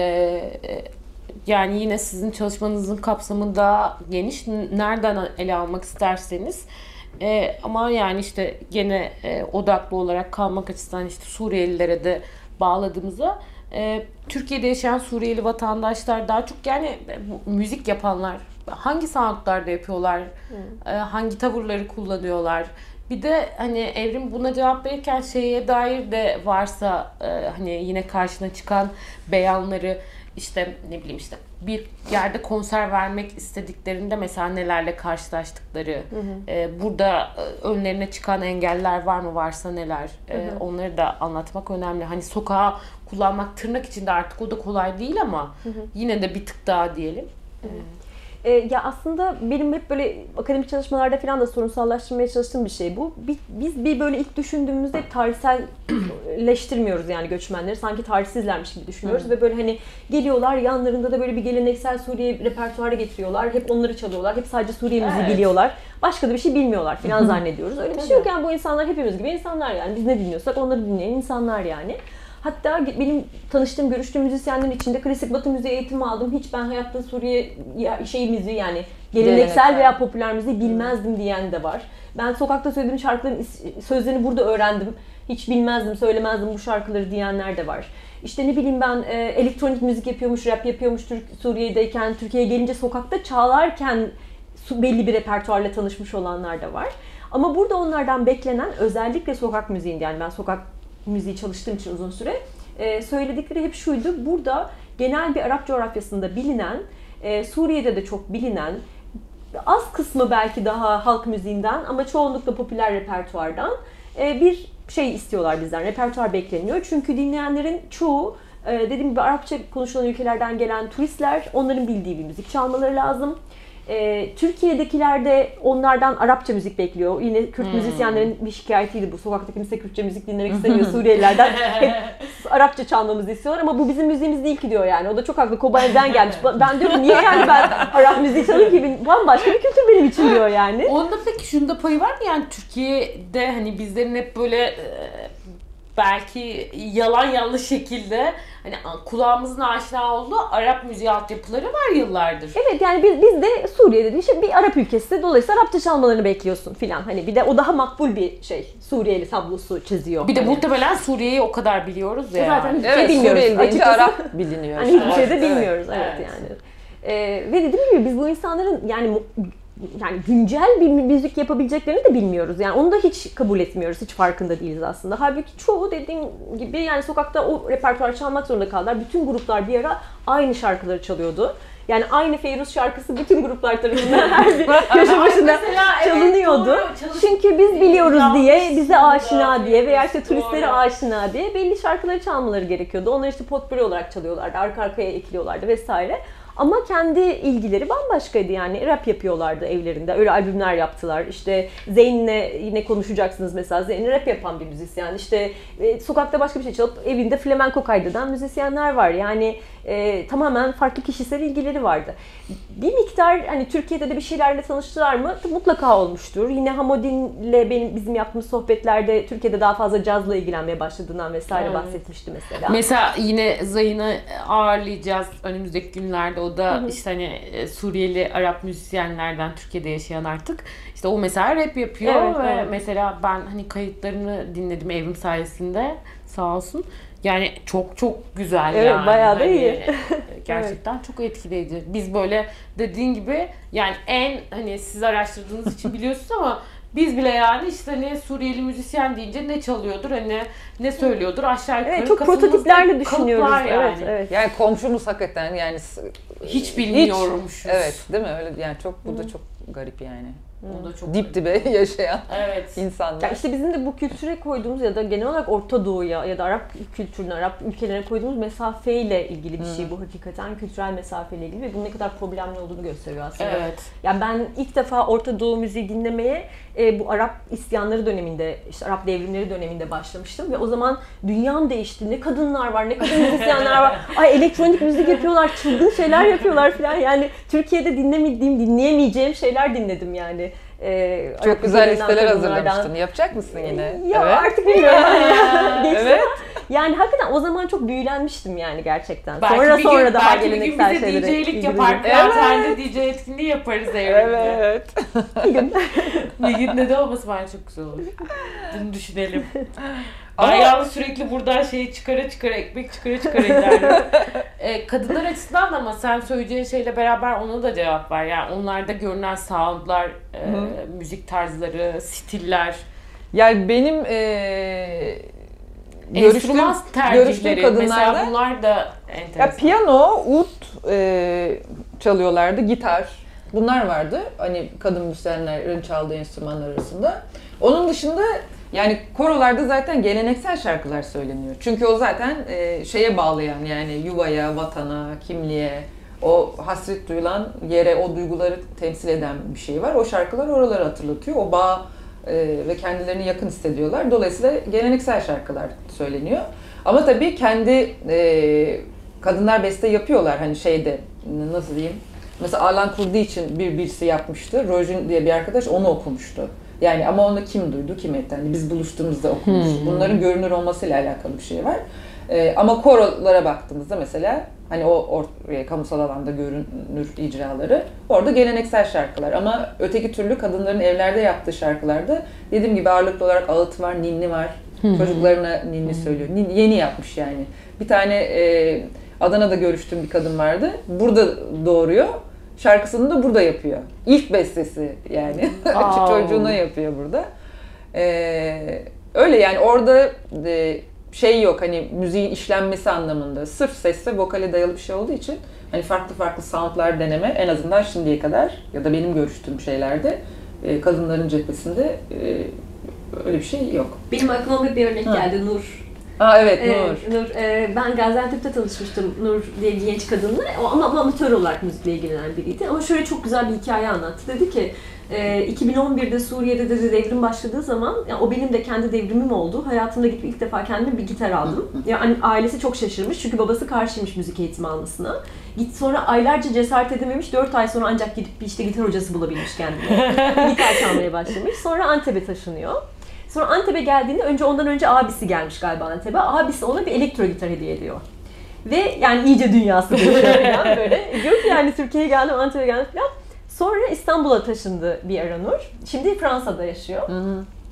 Speaker 1: yani yine sizin çalışmanızın kapsamı daha geniş. Nereden ele almak isterseniz. E, ama yani işte gene e, odaklı olarak kalmak açısından işte Suriyelilere de bağladığımızda e, Türkiye'de yaşayan Suriyeli vatandaşlar daha çok yani müzik yapanlar hangi soundlarda yapıyorlar, hmm. e, hangi tavırları kullanıyorlar. Bir de hani Evrim buna cevap verirken şeye dair de varsa e, hani yine karşına çıkan beyanları, işte ne bileyim işte bir yerde konser vermek istediklerinde mesela nelerle karşılaştıkları, hı hı. E, burada e, önlerine çıkan engeller var mı, varsa neler, e, hı hı. onları da anlatmak önemli. Hani sokağa kullanmak tırnak içinde artık o da kolay değil ama hı hı. yine de bir tık daha diyelim.
Speaker 2: Hı hı. Ee, ya aslında benim hep böyle akademik çalışmalarda falan da sorunsallaştırmaya çalıştığım bir şey bu. Biz bir böyle ilk düşündüğümüzde hep tarihselleştirmiyoruz yani göçmenleri. Sanki tarihsizlermiş gibi düşünüyoruz. Hı. Ve böyle hani geliyorlar, yanlarında da böyle bir geleneksel Suriye repertuarı getiriyorlar. Hep onları çalıyorlar. Hep sadece Suriye müziği evet. biliyorlar. Başka da bir şey bilmiyorlar falan zannediyoruz. Öyle bir şey yok yani, bu insanlar hepimiz gibi insanlar yani. Biz ne dinliyorsak onları dinleyen insanlar yani. Hatta benim tanıştığım, görüştüğüm müzisyenlerin içinde klasik Batı müziği eğitimi aldım. Hiç ben hayatta Suriye şey müziği yani geleneksel, geleneksel veya popüler müziği bilmezdim diyen de var. Ben sokakta söylediğim şarkıların sözlerini burada öğrendim. Hiç bilmezdim, söylemezdim bu şarkıları diyenler de var. İşte ne bileyim ben e, elektronik müzik yapıyormuş, rap yapıyormuş Türk, Suriye'deyken, Türkiye'ye gelince sokakta çalarken belli bir repertuarla tanışmış olanlar da var. Ama burada onlardan beklenen, özellikle sokak müziğinde, yani ben sokak müziği çalıştığım için uzun süre e, söyledikleri hep şuydu: burada genel bir Arap coğrafyasında bilinen, e, Suriye'de de çok bilinen, az kısmı belki daha halk müziğinden ama çoğunlukla popüler repertuardan e, bir şey istiyorlar bizden, repertuar bekleniyor. Çünkü dinleyenlerin çoğu e, dediğim gibi Arapça konuşulan ülkelerden gelen turistler, onların bildiği bir müzik çalmaları lazım. Ee, Türkiye'dekiler de onlardan Arapça müzik bekliyor. Yine Kürt hmm. müzisyenlerin bir şikayetiydi bu. Sokakta kimse Kürtçe müzik dinlemek istemiyor Suriyelilerden. Hep Arapça çalmamızı istiyorlar ama bu bizim müziğimiz değil ki diyor yani. O da çok haklı. Kobay'dan gelmiş. Ben diyorum niye yani ben Arap müziği çalayım ki? Bambaşka bir kültür benim için diyor yani.
Speaker 1: Onda peki şunda payı var mı yani Türkiye'de hani bizlerin hep böyle belki yalan yanlış şekilde hani kulağımızın aşina olduğu Arap müziği altyapıları var yıllardır.
Speaker 2: Evet yani biz biz de Suriye'de işte bir Arap ülkesi, dolayısıyla Arapça çalmalarını bekliyorsun filan. Hani bir de o daha makbul bir şey. Suriyeli tablosu çiziyor.
Speaker 1: Bir de
Speaker 2: hani.
Speaker 1: Muhtemelen Suriye'yi o kadar biliyoruz ya.
Speaker 2: Zaten
Speaker 1: yani.
Speaker 2: hiçbir şey
Speaker 3: evet,
Speaker 2: bilmiyoruz.
Speaker 3: Suriyeli deyince Arap biliniyor.
Speaker 2: Hani hiçbir şey de bilmiyoruz evet, evet yani. E, ve dediğim gibi biz bu insanların yani yani güncel bir müzik yapabileceklerini de bilmiyoruz. Yani onu da hiç kabul etmiyoruz. Hiç farkında değiliz aslında. Halbuki çoğu dediğim gibi yani sokakta o repertuar çalmak zorunda kaldılar. Bütün gruplar bir ara aynı şarkıları çalıyordu. Yani aynı Feyruz şarkısı bütün gruplar tarafından her bir köşe başında çalınıyordu. Evet, doğru. Çünkü biz biliyoruz diye, bize aşina diye veya işte turistlere aşina diye belli şarkıları çalmaları gerekiyordu. Onları işte potpourri olarak çalıyorlardı, arka arkaya ekliyorlardı vesaire. Ama kendi ilgileri bambaşkaydı yani. Rap yapıyorlardı evlerinde. Öyle albümler yaptılar. İşte Zeyn'le yine konuşacaksınız mesela. Zeyn rap yapan bir müzisyen. İşte e, sokakta başka bir şey çalıp evinde flamenko kaydeden müzisyenler var. Yani e, tamamen farklı kişisel ilgileri vardı. Bir miktar hani Türkiye'de de bir şeylerle tanıştılar mı? Mutlaka olmuştur. Yine Hamodin'le benim bizim yaptığımız sohbetlerde Türkiye'de daha fazla cazla ilgilenmeye başladığından vesaire evet. bahsetmişti mesela.
Speaker 1: Mesela yine Zeyn'i ağırlayacağız önümüzdeki günlerde. O da hı hı. işte hani Suriyeli Arap müzisyenlerden Türkiye'de yaşayan artık. İşte o mesela rap yapıyor evet, ve evet. mesela ben hani kayıtlarını dinledim Evrim sayesinde sağ olsun. Yani çok çok güzel
Speaker 2: evet,
Speaker 1: yani.
Speaker 2: Bayağı da
Speaker 1: hani
Speaker 2: iyi.
Speaker 1: Gerçekten evet. çok etkileyici. Biz böyle dediğin gibi yani en hani siz araştırdığınız için biliyorsunuz ama biz bile yani işte hani Suriyeli müzisyen deyince ne çalıyordur, hani ne söylüyordur aşağı yukarı.
Speaker 2: Evet, çok prototiplerle düşünüyoruz.
Speaker 1: Yani.
Speaker 2: Evet, evet.
Speaker 3: Yani komşumuz hakikaten yani
Speaker 1: hiç bilmiyormuşuz.
Speaker 3: Evet, değil mi? Öyle yani çok bu da çok garip yani.
Speaker 1: O da çok
Speaker 3: dip dibe yaşayan
Speaker 1: evet.
Speaker 3: insanlar.
Speaker 2: Ya işte bizim de bu kültüre koyduğumuz ya da genel olarak Orta Doğu'ya ya da Arap kültürüne, Arap ülkelerine koyduğumuz mesafeyle ilgili bir şey bu hakikaten. Kültürel mesafeyle ilgili ve bunun ne kadar problemli olduğunu gösteriyor aslında.
Speaker 1: Evet.
Speaker 2: Yani ben ilk defa Orta Doğu müziği dinlemeye e, bu Arap isyanları döneminde, işte Arap devrimleri döneminde başlamıştım ve o zaman dünyam değişti. Ne kadınlar var, ne kadın müzisyenler var. Ay elektronik müzik yapıyorlar, çılgın şeyler yapıyorlar falan. Yani Türkiye'de dinlemediğim, dinleyemeyeceğim şeyler dinledim yani. Ee,
Speaker 3: Çok güzel listeler hazırlamıştın. Yapacak mısın yine?
Speaker 2: Ya evet. Artık bilmiyorum. Evet. Yani hakikaten o zaman çok büyülenmiştim yani gerçekten.
Speaker 1: Belki
Speaker 2: sonra
Speaker 1: bir
Speaker 2: sonra
Speaker 1: gün,
Speaker 2: daha
Speaker 1: belki
Speaker 2: geleneksel
Speaker 1: şeylere. Belki bir gün bize D J'lik yapar. Evet. Sen de D J etkinliği yaparız evrimde.
Speaker 3: Evet.
Speaker 2: Bir gün.
Speaker 1: Bir gün de de olması bence çok güzel olur. Bunu düşünelim. Ben yalnız sürekli buradan şeyi çıkara çıkara, ekmek çıkara çıkara giderdim. e, kadınlar açısından da ama sen söyleyeceğin şeyle beraber ona da cevap var. Yani onlarda görünen soundlar, e, müzik tarzları, stiller.
Speaker 3: Yani benim e,
Speaker 1: görüştüğüm, görüştüğüm kadınlarda mesela bunlar da enteresan.
Speaker 3: Ya piyano, ud e, çalıyorlardı, gitar. Bunlar vardı. Hani kadın müzisyenlerin çaldığı enstrümanlar arasında. Onun dışında yani korolarda zaten geleneksel şarkılar söyleniyor. Çünkü o zaten e, şeye bağlayan yani yuvaya, vatana, kimliğe, o hasret duyulan yere, o duyguları temsil eden bir şey var. O şarkılar oraları hatırlatıyor. O bağ e, ve kendilerini yakın hissediyorlar. Dolayısıyla geleneksel şarkılar söyleniyor. Ama tabii kendi e, kadınlar beste yapıyorlar hani şeyde nasıl diyeyim. Mesela Arlan Kurdi için bir birisi yapmıştı. Rojin diye bir arkadaş onu okumuştu. Yani ama onu kim duydu, kim etti? Yani biz buluştuğumuzda okumuş. Hmm. Bunların görünür olmasıyla alakalı bir şey var. Ee, ama korolara baktığımızda mesela hani o or- kamusal alanda görünür icraları orada geleneksel şarkılar. Ama öteki türlü kadınların evlerde yaptığı şarkılarda dediğim gibi ağırlıklı olarak ağıt var, ninni var. Hmm. Çocuklarına ninni söylüyor. Ninni, yeni yapmış yani. Bir tane e, Adana'da görüştüğüm bir kadın vardı. Burada doğuruyor. Şarkısını da burada yapıyor. İlk bestesi yani. Çocuğuna yapıyor burada. Ee, öyle yani orada e, şey yok hani müziğin işlenmesi anlamında. Sırf sesle vokale dayalı bir şey olduğu için hani farklı farklı soundlar deneme en azından şimdiye kadar ya da benim görüştüğüm şeylerde e, kadınların cephesinde e, öyle bir şey yok.
Speaker 2: Benim aklıma bir örnek ha. geldi Nur.
Speaker 3: Aa evet Nur.
Speaker 2: Ee, Nur e, ben Gaziantep'te tanışmıştım Nur diye bir genç kadınla ama amatör olarak müzikle ilgilenen biriydi ama şöyle çok güzel bir hikaye anlattı. Dedi ki e, iki bin on birde Suriye'de de devrim başladığı zaman yani o benim de kendi devrimim oldu. Hayatımda gidip ilk defa kendime bir gitar aldım. Yani ailesi çok şaşırmış çünkü babası karşıymış müzik eğitimi almasına. Git sonra aylarca cesaret edememiş. dört ay sonra ancak gidip bir işte gitar hocası bulabilmiş kendine. Gitar çalmaya başlamış. Sonra Antep'e taşınıyor. Sonra Antep'e geldiğinde önce ondan önce abisi gelmiş galiba Antep'e. Abisi ona bir elektro gitar hediye ediyor. Ve yani iyice dünyası değişiyor falan böyle. Diyor ki yani Türkiye'ye geldim, Antep'e geldim falan. Sonra İstanbul'a taşındı bir ara Nur. Şimdi Fransa'da yaşıyor. Hı hı.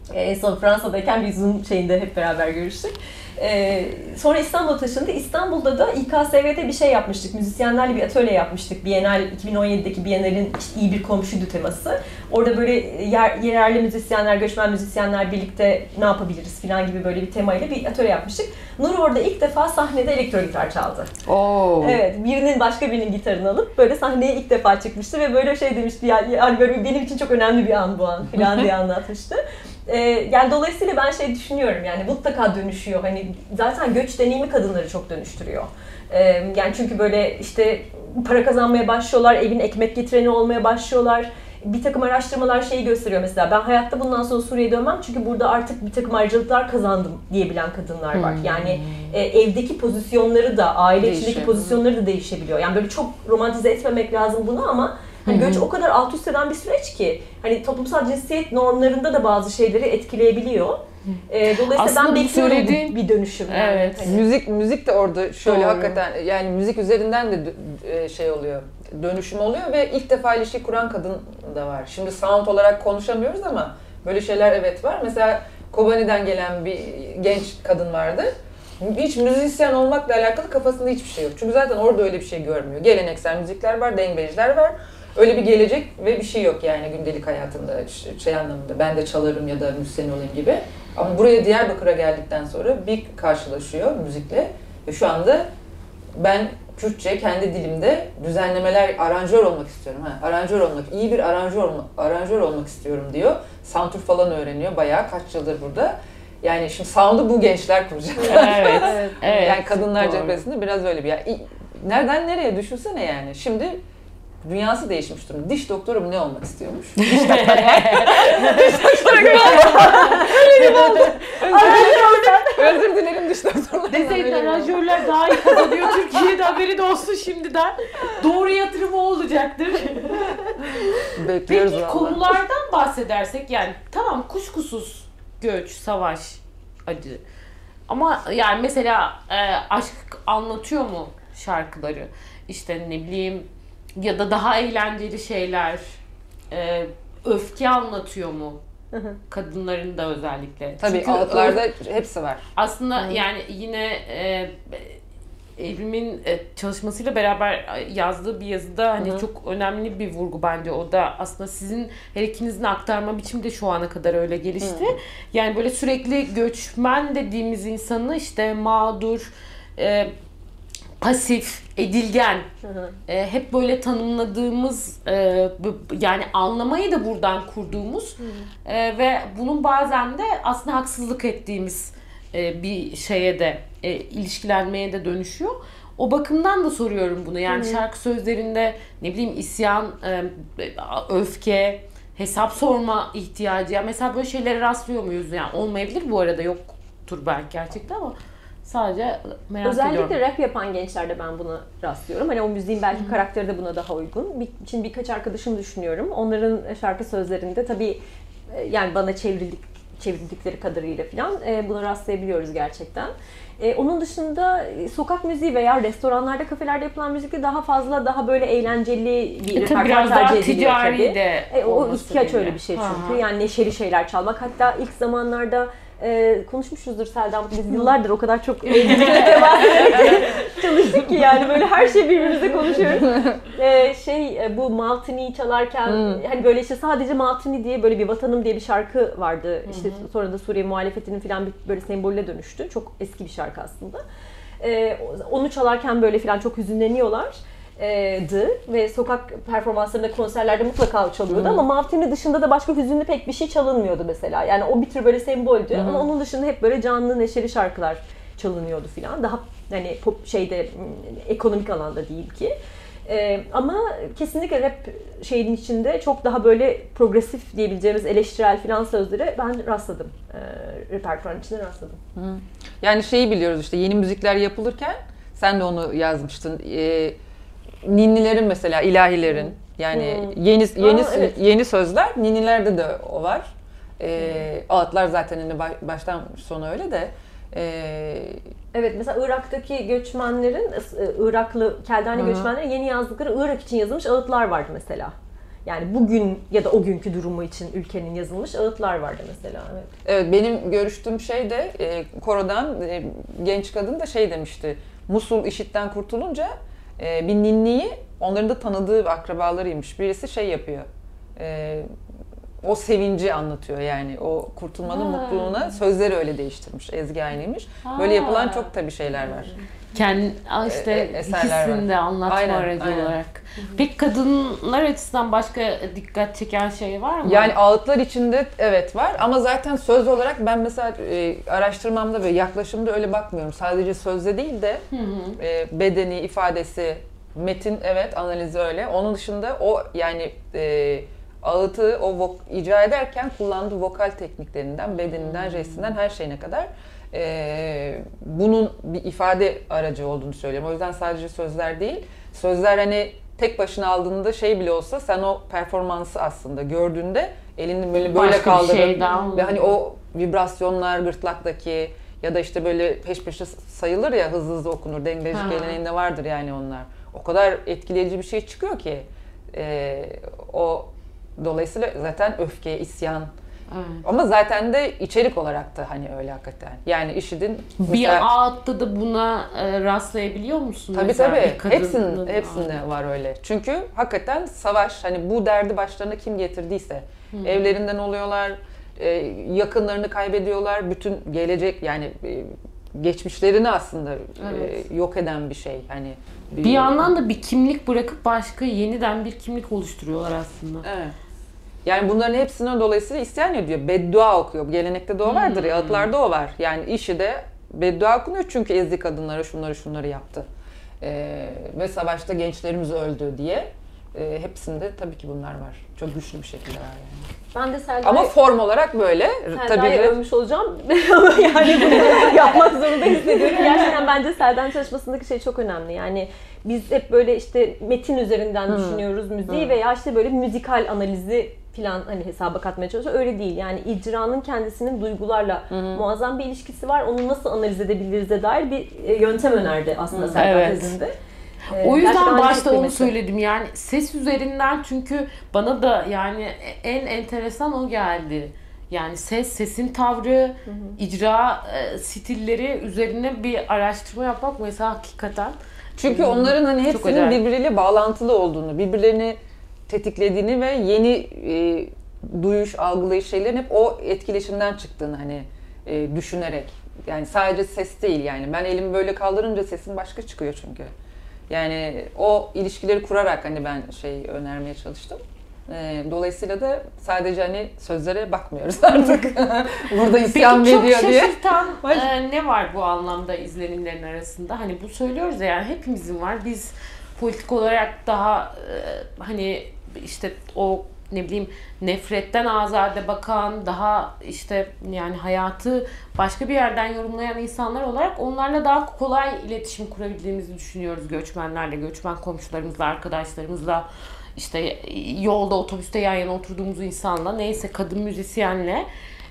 Speaker 2: En son Fransa'dayken bir Zoom şeyinde hep beraber görüştük. Ee, sonra İstanbul'a taşındı. İstanbul'da da İ K S V'de bir şey yapmıştık. Müzisyenlerle bir atölye yapmıştık. Bienal, iki bin on yedideki Bienal'in işte iyi bir komşuydu teması. Orada böyle yer, yerel müzisyenler, göçmen müzisyenler birlikte ne yapabiliriz falan gibi böyle bir temayla bir atölye yapmıştık. Nur orada ilk defa sahnede elektro gitar çaldı.
Speaker 3: Oo.
Speaker 2: Evet, birinin başka birinin gitarını alıp böyle sahneye ilk defa çıkmıştı ve böyle şey demişti, yani, yani böyle benim için çok önemli bir an bu an falan diye anlatmıştı. Ee, yani dolayısıyla ben şey düşünüyorum, yani mutlaka dönüşüyor. Hani zaten göç deneyimi kadınları çok dönüştürüyor. Ee, yani çünkü böyle işte para kazanmaya başlıyorlar, evin ekmek getireni olmaya başlıyorlar. Bir takım araştırmalar şeyi gösteriyor mesela. Ben hayatta bundan sonra Suriye'ye dönmem çünkü burada artık bir takım ayrıcalıklar kazandım diyebilen kadınlar var. Hmm. Yani e, evdeki pozisyonları da, aile Değişiyor. içindeki pozisyonları da değişebiliyor. Yani böyle çok romantize etmemek lazım bunu ama hani göç o kadar alt üst eden bir süreç ki hani toplumsal cinsiyet normlarında da bazı şeyleri etkileyebiliyor. E, dolayısıyla aslında ben bekliyorum söylediğin... bir dönüşüm. Yani.
Speaker 3: Evet. Hani. Müzik müzik de orada şöyle Doğru. hakikaten yani müzik üzerinden de şey oluyor. Dönüşüm oluyor ve ilk defa ilişki kuran kadın da var. Şimdi sound olarak konuşamıyoruz ama böyle şeyler evet var. Mesela Kobani'den gelen bir genç kadın vardı. Hiç müzisyen olmakla alakalı kafasında hiçbir şey yok. Çünkü zaten orada öyle bir şey görmüyor. Geleneksel müzikler var, dengbejler var. Öyle bir gelecek ve bir şey yok yani gündelik hayatında şey anlamında. Ben de çalarım ya da müzisyen olayım gibi. Ama buraya Diyarbakır'a geldikten sonra bir karşılaşıyor müzikle ve şu anda ben Kürtçe kendi dilimde düzenlemeler, aranjör olmak istiyorum. Ha, aranjör olmak, iyi bir aranjör olmak, aranjör olmak istiyorum diyor. Sound'ur falan öğreniyor. Bayağı kaç yıldır burada. Yani şimdi sound'u bu gençler kuracak.
Speaker 1: Evet. evet.
Speaker 3: Yani kadınlar
Speaker 1: Doğru.
Speaker 3: cephesinde biraz öyle bir yer. Nereden nereye düşünsene yani. Şimdi dünyası değişmiş durumda. Diş doktoru mu ne olmak istiyormuş? Diş doktoru var. Diş doktoru gibi oldu. Öyle gibi oldu. Özür dilerim diş doktorlarından.
Speaker 1: Deseydin aranjörler daha iyi kazanıyor Türkiye'de, haberi de olsun şimdiden. Doğru yatırımı olacaktır.
Speaker 3: Bekliyoruz
Speaker 1: Peki
Speaker 3: vallahi.
Speaker 1: konulardan bahsedersek yani tamam kuşkusuz göç, savaş, acı. Ama yani mesela e, aşk anlatıyor mu şarkıları? İşte ne bileyim ya da daha eğlenceli şeyler, e, öfke anlatıyor mu? Kadınların da özellikle.
Speaker 3: Tabii
Speaker 1: Çünkü
Speaker 3: altlarda hepsi var.
Speaker 1: Aslında
Speaker 2: Hı.
Speaker 1: yani yine e, Evrim'in e, çalışmasıyla beraber yazdığı bir yazıda hani Hı. çok önemli bir vurgu bence. O da aslında sizin her ikinizin aktarma biçimi de şu ana kadar öyle gelişti. Hı. Yani böyle sürekli göçmen dediğimiz insanı işte mağdur, e, pasif, edilgen, hı hı. E, hep böyle tanımladığımız e, yani anlamayı da buradan kurduğumuz e, ve bunun bazen de aslında haksızlık ettiğimiz e, bir şeye de e, ilişkilenmeye de dönüşüyor. O bakımdan da soruyorum bunu. Yani hı hı. şarkı sözlerinde ne bileyim isyan, e, öfke, hesap sorma ihtiyacı. Yani mesela böyle şeylere rastlıyor muyuz? Yani olmayabilir bu arada, yoktur belki gerçekten ama sadece merak
Speaker 2: Özellikle
Speaker 1: ediyorum.
Speaker 2: Özellikle rap yapan gençlerde ben buna rastlıyorum. Hani o müziğin belki Hı-hı. karakteri de buna daha uygun. Bir, şimdi birkaç arkadaşım düşünüyorum. Onların şarkı sözlerinde tabii yani bana çevrildik, çevrildikleri kadarıyla falan buna rastlayabiliyoruz gerçekten. Ee, onun dışında sokak müziği veya restoranlarda, kafelerde yapılan müzikte daha fazla, daha böyle eğlenceli bir
Speaker 1: e, repertuar tercih ediliyor tabii. De
Speaker 2: e, o ihtiyaç öyle bir şey çünkü. Aha. Yani neşeli şeyler çalmak. Hatta ilk zamanlarda Ee, konuşmuşuzdur Selda. Biz yıllardır o kadar çok eğlenceli temas çalıştık ki yani böyle her şey birbirimizle konuşuyoruz. Ee, şey bu Maltini çalarken hmm. hani böyle işte sadece Maltini diye böyle bir Vatanım diye bir şarkı vardı. İşte hmm. sonra da Suriye muhalefetinin falan bir böyle sembolüne dönüştü. Çok eski bir şarkı aslında. Ee, onu çalarken böyle falan çok hüzünleniyorlar. dı ve sokak performanslarında, konserlerde mutlaka çalıyordu hmm. ama Maltini dışında da başka hüzünlü pek bir şey çalınmıyordu mesela. Yani o bir tür böyle semboldü hmm. ama onun dışında hep böyle canlı, neşeli şarkılar çalınıyordu filan. Daha hani pop şeyde ekonomik alanda değil ki. Ee, ama kesinlikle rap şeyin içinde çok daha böyle progresif diyebileceğimiz eleştirel filan sözlere ben rastladım. Ee, repertuarın içinde rastladım.
Speaker 3: Hmm. Yani şeyi biliyoruz işte yeni müzikler yapılırken sen de onu yazmıştın. Ee, Ninnilerin mesela, ilahilerin yani hmm. yeni yeni Aa, evet. yeni sözler, ninnilerde de o var. Ee, hmm. Ağıtlar zaten hani baştan sona öyle de. Ee,
Speaker 2: evet mesela Irak'taki göçmenlerin, Iraklı Keldani hmm. göçmenlerin yeni yazdıkları Irak için yazılmış ağıtlar vardı mesela. Yani bugün ya da o günkü durumu için ülkenin yazılmış ağıtlar vardı mesela. Evet,
Speaker 3: Evet, benim görüştüğüm şey de e, korodan e, genç kadın da şey demişti. Musul IŞİD'den kurtulunca e, bir ninniyi, onların da tanıdığı akrabalarıymış. Birisi şey yapıyor. E, o sevinci anlatıyor yani. O kurtulmanın
Speaker 1: Ha.
Speaker 3: mutluluğuna sözleri öyle değiştirmiş. Ezgi Aynıymış. Böyle yapılan çok tabii şeyler var.
Speaker 1: Kendi işte
Speaker 3: E, e, eserler
Speaker 1: hissini de anlatma
Speaker 3: Aynen,
Speaker 1: aracı
Speaker 3: aynen.
Speaker 1: olarak. Peki kadınlar açısından başka dikkat çeken şey var mı?
Speaker 3: Yani ağıtlar içinde evet var ama zaten söz olarak ben mesela e, araştırmamda ve yaklaşımda öyle bakmıyorum. Sadece sözde değil de
Speaker 1: Hı hı.
Speaker 3: e, bedeni, ifadesi, metin evet analizi öyle. Onun dışında o yani e, ağıtı o vok- icra ederken kullandığı vokal tekniklerinden, bedeninden, jestinden her şeyine kadar e, bunun bir ifade aracı olduğunu söylüyorum. O yüzden sadece sözler değil. Sözler hani tek başına aldığında şey bile olsa sen o performansı aslında gördüğünde elini böyle böyle
Speaker 1: Başka bir
Speaker 3: kaldırıp
Speaker 1: şey daha
Speaker 3: ve hani o vibrasyonlar gırtlaktaki ya da işte böyle peş peşe sayılır ya hızlı hızlı okunur. Dengecilik
Speaker 1: Ha.
Speaker 3: geleneğinde vardır yani onlar. O kadar etkileyici bir şey çıkıyor ki e, o dolayısıyla zaten öfke, isyan
Speaker 1: Evet.
Speaker 3: ama zaten de içerik olarak da hani öyle hakikaten. Yani IŞİD'in
Speaker 1: Bir ağıtta da buna e, rastlayabiliyor musun?
Speaker 3: tabii
Speaker 1: mesela
Speaker 3: tabii
Speaker 1: bir kadının
Speaker 3: hepsinin
Speaker 1: ağıtı?
Speaker 3: hepsinde var öyle. Çünkü hakikaten savaş hani bu derdi başlarına kim getirdiyse evlerinden oluyorlar, e, yakınlarını kaybediyorlar, bütün gelecek yani e, geçmişlerini aslında
Speaker 1: Evet.
Speaker 3: e, yok eden bir şey hani.
Speaker 1: Bir yandan da bir kimlik bırakıp başka yeniden bir kimlik oluşturuyorlar aslında.
Speaker 3: Evet. Yani bunların hepsinin dolayısıyla isyan ediyor. Beddua okuyor. Bu gelenekte de o vardır ya, ağıtlarda o var. Yani işi de beddua okunuyor çünkü ezdi kadınlara şunları şunları yaptı. Ee, ve savaşta gençlerimiz öldü diye. Ee, hepsinde tabii ki bunlar var. Çok güçlü bir şekilde var yani.
Speaker 2: Ben de Selda'yı
Speaker 3: Ama form olarak böyle. Tabii
Speaker 2: Selda'yı
Speaker 3: ki.
Speaker 2: övmüş olacağım ama yani bunu yapmak zorunda hissediyorum. Gerçekten bence Selda'nın çalışmasındaki şey çok önemli. Yani biz hep böyle işte metin üzerinden düşünüyoruz müziği veya işte böyle müzikal analizi falan hani hesaba katmaya çalışıyor. Öyle değil. Yani icranın kendisinin duygularla muazzam bir ilişkisi var. Onu nasıl analiz edebilirize dair bir e, yöntem önerdi aslında Selda
Speaker 1: Evet.
Speaker 2: tezinde.
Speaker 1: O
Speaker 2: Gerçekten
Speaker 1: yüzden
Speaker 2: çok
Speaker 1: başta onu
Speaker 2: kıymetli.
Speaker 1: söyledim yani ses üzerinden çünkü bana da yani en enteresan o geldi. Yani ses, sesin tavrı, icra e, stilleri üzerine bir araştırma yapmak mesela hakikaten.
Speaker 3: Çünkü onların hani
Speaker 1: Çok
Speaker 3: hepsinin
Speaker 1: acayip.
Speaker 3: birbiriyle bağlantılı olduğunu, birbirlerini tetiklediğini ve yeni e, duyuş, algılayış şeylerin hep o etkileşimden çıktığını hani e, düşünerek. Yani sadece ses değil yani. Ben elimi böyle kaldırınca sesim başka çıkıyor çünkü. Yani o ilişkileri kurarak hani ben şey önermeye çalıştım. E, dolayısıyla da sadece hani sözlere bakmıyoruz artık. Burada isyan
Speaker 1: Peki çok
Speaker 3: ediyor diye.
Speaker 1: şaşırtan e, ne var bu anlamda izlenimlerin arasında? Hani bu söylüyoruz ya yani hepimizin var. Biz politik olarak daha e, hani işte o ne bileyim nefretten azade bakan, daha işte yani hayatı başka bir yerden yorumlayan insanlar olarak onlarla daha kolay iletişim kurabildiğimizi düşünüyoruz göçmenlerle, göçmen komşularımızla, arkadaşlarımızla. İşte yolda, otobüste yan yana oturduğumuz insanla, neyse kadın müzisyenle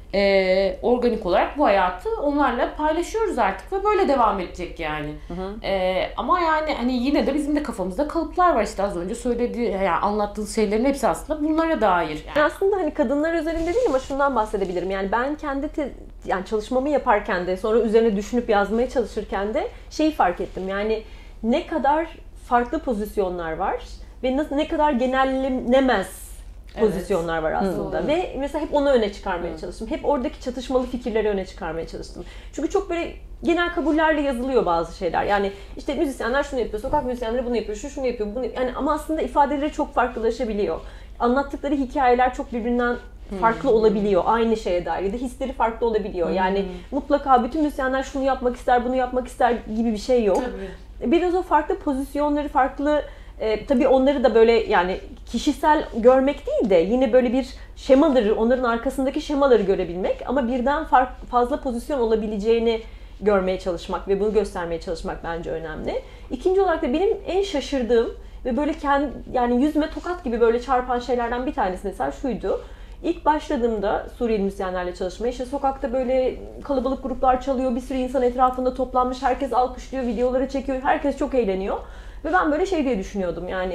Speaker 1: e, organik olarak bu hayatı onlarla paylaşıyoruz artık ve böyle devam edecek yani.
Speaker 3: Hı hı.
Speaker 1: E, ama yani hani yine de bizim de kafamızda kalıplar var işte az önce söylediği, yani anlattığınız şeylerin hepsi aslında bunlara dair. Yani.
Speaker 2: Aslında hani kadınlar üzerinde değil ama şundan bahsedebilirim. Yani ben kendi te- yani çalışmamı yaparken de sonra üzerine düşünüp yazmaya çalışırken de şeyi fark ettim. Yani ne kadar farklı pozisyonlar var ve nasıl ne kadar genellenemez pozisyonlar var aslında.
Speaker 1: Hı.
Speaker 2: Ve mesela hep onu öne çıkarmaya çalıştım. Hep oradaki çatışmalı fikirleri öne çıkarmaya çalıştım. Çünkü çok böyle genel kabullerle yazılıyor bazı şeyler. Yani işte müzisyenler şunu yapıyor, sokak müzisyenleri bunu yapıyor, şu şunu yapıyor, bunu yani ama aslında ifadeleri çok farklılaşabiliyor. Anlattıkları hikayeler çok birbirinden farklı olabiliyor. Aynı şeye dair ya da hisleri farklı olabiliyor. Yani mutlaka bütün müzisyenler şunu yapmak ister, bunu yapmak ister gibi bir şey yok.
Speaker 1: Tabii.
Speaker 2: Biraz o farklı pozisyonları, farklı e, tabii onları da böyle yani kişisel görmek değil de yine böyle bir şemaları, onların arkasındaki şemaları görebilmek ama birden fark, fazla pozisyon olabileceğini görmeye çalışmak ve bunu göstermeye çalışmak bence önemli. İkinci olarak da benim en şaşırdığım ve böyle kendi yani yüzüme tokat gibi böyle çarpan şeylerden bir tanesi mesela şuydu. İlk başladığımda Suriyeli müzisyenlerle çalışmaya işte sokakta böyle kalabalık gruplar çalıyor, bir sürü insan etrafında toplanmış, herkes alkışlıyor, videoları çekiyor, herkes çok eğleniyor. Ve ben böyle şey diye düşünüyordum yani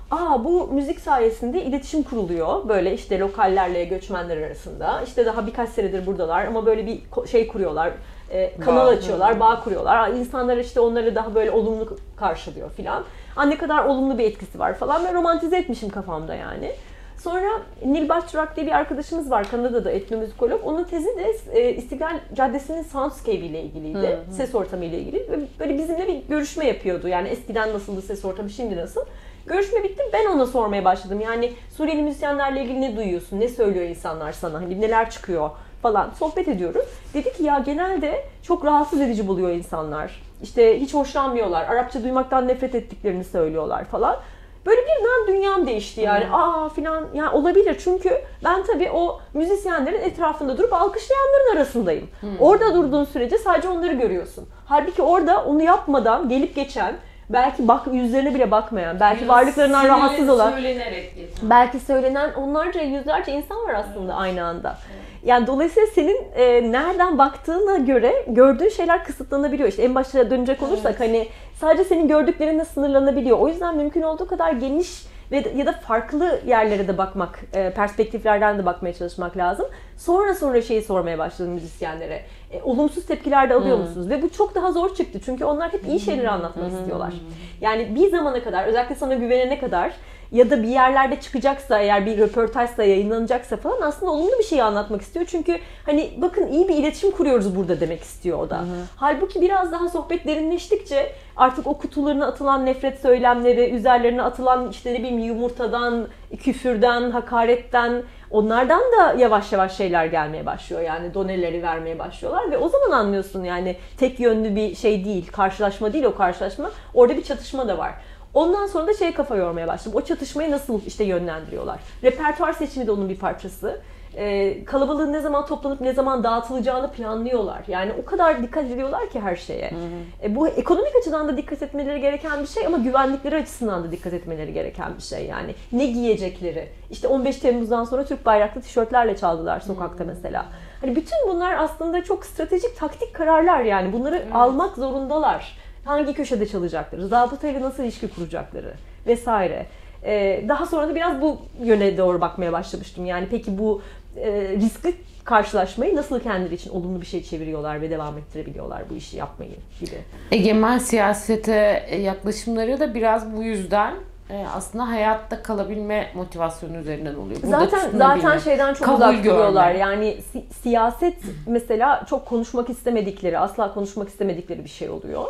Speaker 2: Aa, bu müzik sayesinde iletişim kuruluyor. Böyle işte lokallerle göçmenler arasında. İşte daha birkaç senedir buradalar ama böyle bir şey kuruyorlar. E, kanal
Speaker 3: Bağ.
Speaker 2: açıyorlar, bağ kuruyorlar. İnsanlar işte onları daha böyle olumlu karşılıyor filan. Aa, ne kadar olumlu bir etkisi var falan. Ben romantize etmişim kafamda yani. Sonra Nil Başturak diye bir arkadaşımız var, Kanada'da etnomüzikolog. Onun tezi de e, İstiklal Caddesi'nin soundscape ile ilgiliydi, hı hı. ses ortamı ile ilgili. Ve böyle bizimle bir görüşme yapıyordu. Yani eskiden nasıldı ses ortamı, şimdi nasıl? Görüşme bitti, ben ona sormaya başladım. Yani Suriyeli müzisyenlerle ilgili ne duyuyorsun, ne söylüyor insanlar sana, hani neler çıkıyor falan sohbet ediyoruz. Dedi ki ya genelde çok rahatsız edici buluyor insanlar. İşte hiç hoşlanmıyorlar, Arapça duymaktan nefret ettiklerini söylüyorlar falan. Böyle birden dünyam değişti yani. Hmm. Aa filan yani olabilir çünkü ben tabii o müzisyenlerin etrafında durup alkışlayanların arasındayım. Hmm. Orada durduğun sürece sadece onları görüyorsun. Halbuki orada onu yapmadan gelip geçen, belki bak yüzlerine bile bakmayan, belki biraz varlıklarından söyle, rahatsız olan, belki söylenen onlarca yüzlerce insan var aslında, evet. Aynı anda. Evet. Yani dolayısıyla senin e, nereden baktığına göre gördüğün şeyler kısıtlanabiliyor. İşte en başta dönecek olursak, evet. Hani sadece senin gördüklerinle sınırlanabiliyor. O yüzden mümkün olduğu kadar geniş ve ya da farklı yerlere de bakmak, e, perspektiflerden de bakmaya çalışmak lazım. Sonra sonra şeyi sormaya başladım müzisyenlere. E, olumsuz tepkiler de alıyor hmm. musunuz? Ve bu çok daha zor çıktı. Çünkü onlar hep iyi şeyleri anlatmak hmm. istiyorlar. Yani bir zamana kadar, özellikle sana güvenene kadar ya da bir yerlerde çıkacaksa, eğer bir röportajsa, yayınlanacaksa falan aslında olumlu bir şey anlatmak istiyor. Çünkü hani bakın iyi bir iletişim kuruyoruz burada demek istiyor o da. Hı hı. Halbuki biraz daha sohbet derinleştikçe artık o kutularına atılan nefret söylemleri, üzerlerine atılan işte ne bileyim yumurtadan, küfürden, hakaretten, onlardan da yavaş yavaş şeyler gelmeye başlıyor. Yani doneleri vermeye başlıyorlar ve o zaman anlıyorsun yani tek yönlü bir şey değil, karşılaşma değil o karşılaşma. Orada bir çatışma da var. Ondan sonra da şey kafa yormaya başladım. O çatışmayı nasıl işte yönlendiriyorlar? Repertuar seçimi de onun bir parçası. Ee, kalabalığın ne zaman toplanıp ne zaman dağıtılacağını planlıyorlar. Yani o kadar dikkat ediyorlar ki her şeye. Hı hı. E, bu ekonomik açıdan da dikkat etmeleri gereken bir şey ama güvenlikleri açısından da dikkat etmeleri gereken bir şey yani. Ne giyecekleri? İşte on beş Temmuz'dan sonra Türk bayraklı tişörtlerle çaldılar sokakta hı hı. mesela. Hani bütün bunlar aslında çok stratejik, taktik kararlar yani. Bunları evet. almak zorundalar. Hangi köşede çalacakları, zabıtayla nasıl ilişki kuracakları vesaire. Ee, daha sonra da biraz bu yöne doğru bakmaya başlamıştım. Yani peki bu e, riskli karşılaşmayı nasıl kendileri için olumlu bir şey çeviriyorlar ve devam ettirebiliyorlar bu işi yapmayı gibi.
Speaker 1: Egemen siyasete yaklaşımları da biraz bu yüzden aslında hayatta kalabilme motivasyonu üzerinden oluyor. Burada
Speaker 2: zaten zaten şeyden çok
Speaker 1: kabul
Speaker 2: uzak duruyorlar. Yani si- siyaset mesela çok konuşmak istemedikleri, asla konuşmak istemedikleri bir şey oluyor.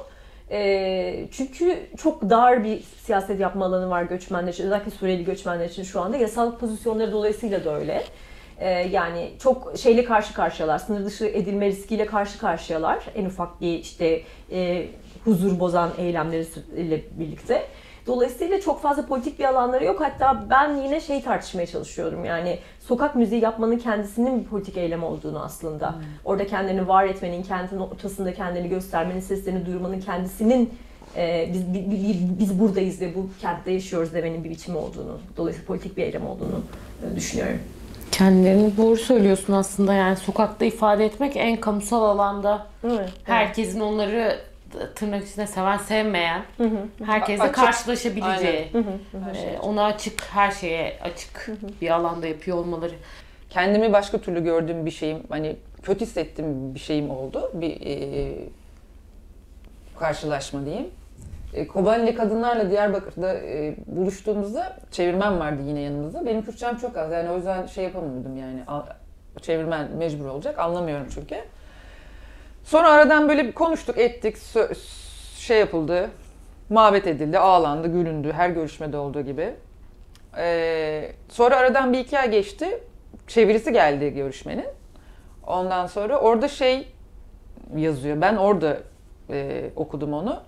Speaker 2: E, çünkü çok dar bir siyaset yapma alanı var göçmenler için, özellikle Suriyeli göçmenler için şu anda. Yasallık pozisyonları dolayısıyla da öyle. E, yani çok şeyle karşı karşıyalar, sınır dışı edilme riskiyle karşı karşıyalar. En ufak bir işte e, huzur bozan eylemleriyle birlikte. Dolayısıyla çok fazla politik bir alanları yok. Hatta ben yine şey tartışmaya çalışıyorum. Yani sokak müziği yapmanın kendisinin bir politik eylem olduğunu aslında. Hmm. Orada kendini var etmenin, kentin ortasında kendini göstermenin, seslerini duyurmanın kendisinin e, biz, biz, biz buradayız ve bu kentte yaşıyoruz demenin bir biçimi olduğunu, dolayısıyla politik bir eylem olduğunu e, düşünüyorum.
Speaker 1: Kendilerini doğru söylüyorsun aslında. Yani sokakta ifade etmek en kamusal alanda. Evet, herkesin evet. onları tırnak içinde seven, sevmeyen, hı hı. herkesle açık. Karşılaşabileceği, hı hı. E, ona açık, her şeye açık hı hı. bir alanda yapıyor olmaları.
Speaker 3: Kendimi başka türlü gördüğüm bir şeyim, hani kötü hissettiğim bir şeyim oldu. Bir e, karşılaşma diyeyim. E, Kobanili kadınlarla Diyarbakır'da e, buluştuğumuzda çevirmen vardı yine yanımızda. Benim Kürtçem çok az, yani o yüzden şey yapamıyordum yani. Çevirmen mecbur olacak, anlamıyorum çünkü. Sonra aradan böyle bir konuştuk, ettik, şey yapıldı, muhabbet edildi, ağlandı, gülündü, her görüşmede olduğu gibi. Ee, sonra aradan bir iki ay geçti, çevirisi geldi görüşmenin. Ondan sonra orada şey yazıyor, ben orada e, okudum onu.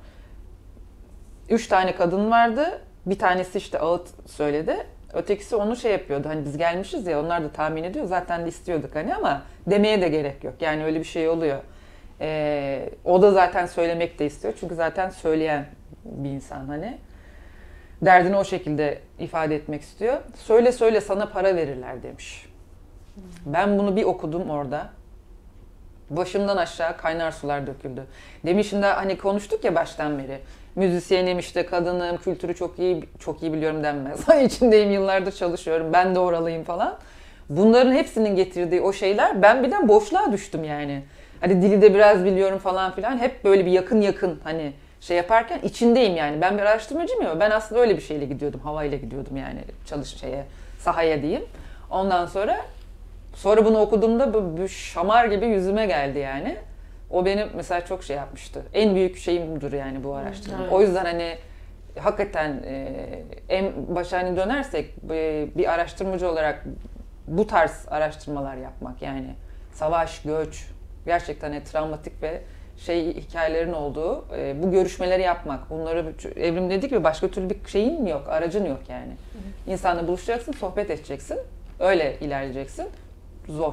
Speaker 3: Üç tane kadın vardı, bir tanesi işte ağıt söyledi. Ötekisi onu şey yapıyordu, hani biz gelmişiz ya, onlar da tahmin ediyor, zaten de istiyorduk hani, ama demeye de gerek yok. Yani öyle bir şey oluyor. Ee, o da zaten söylemek de istiyor. Çünkü zaten söyleyen bir insan hani. Derdini o şekilde ifade etmek istiyor. Söyle söyle sana para verirler demiş. Ben bunu bir okudum orada. başımdan aşağı kaynar sular döküldü. Demin şimdi hani konuştuk ya baştan beri. Müzisyenim işte, kadınım, kültürü çok iyi çok iyi biliyorum denmez. İçindeyim, yıllardır çalışıyorum, ben de oralıyım falan. Bunların hepsinin getirdiği o şeyler, ben birden boşluğa düştüm yani. Hani dili de biraz biliyorum falan filan. Hep böyle bir yakın yakın hani şey yaparken içindeyim yani. Ben bir araştırmacıyım ya. Ben aslında öyle bir şeyle gidiyordum. Havayla gidiyordum yani çalış şeye, sahaya diyeyim. Ondan sonra sonra bunu okuduğumda bu, bu şamar gibi yüzüme geldi yani. O benim mesela çok şey yapmıştı. En büyük şeyim budur yani bu araştırma. Evet. O yüzden hani hakikaten e, en başa hani dönersek e, bir araştırmacı olarak bu tarz araştırmalar yapmak yani savaş, göç, gerçekten hani travmatik ve şey hikayelerin olduğu e, bu görüşmeleri yapmak. Bunları Evrim dedik ve başka türlü bir şeyin yok, aracın yok yani. Hı hı. İnsanla buluşacaksın, sohbet edeceksin, öyle ilerleyeceksin. Zor.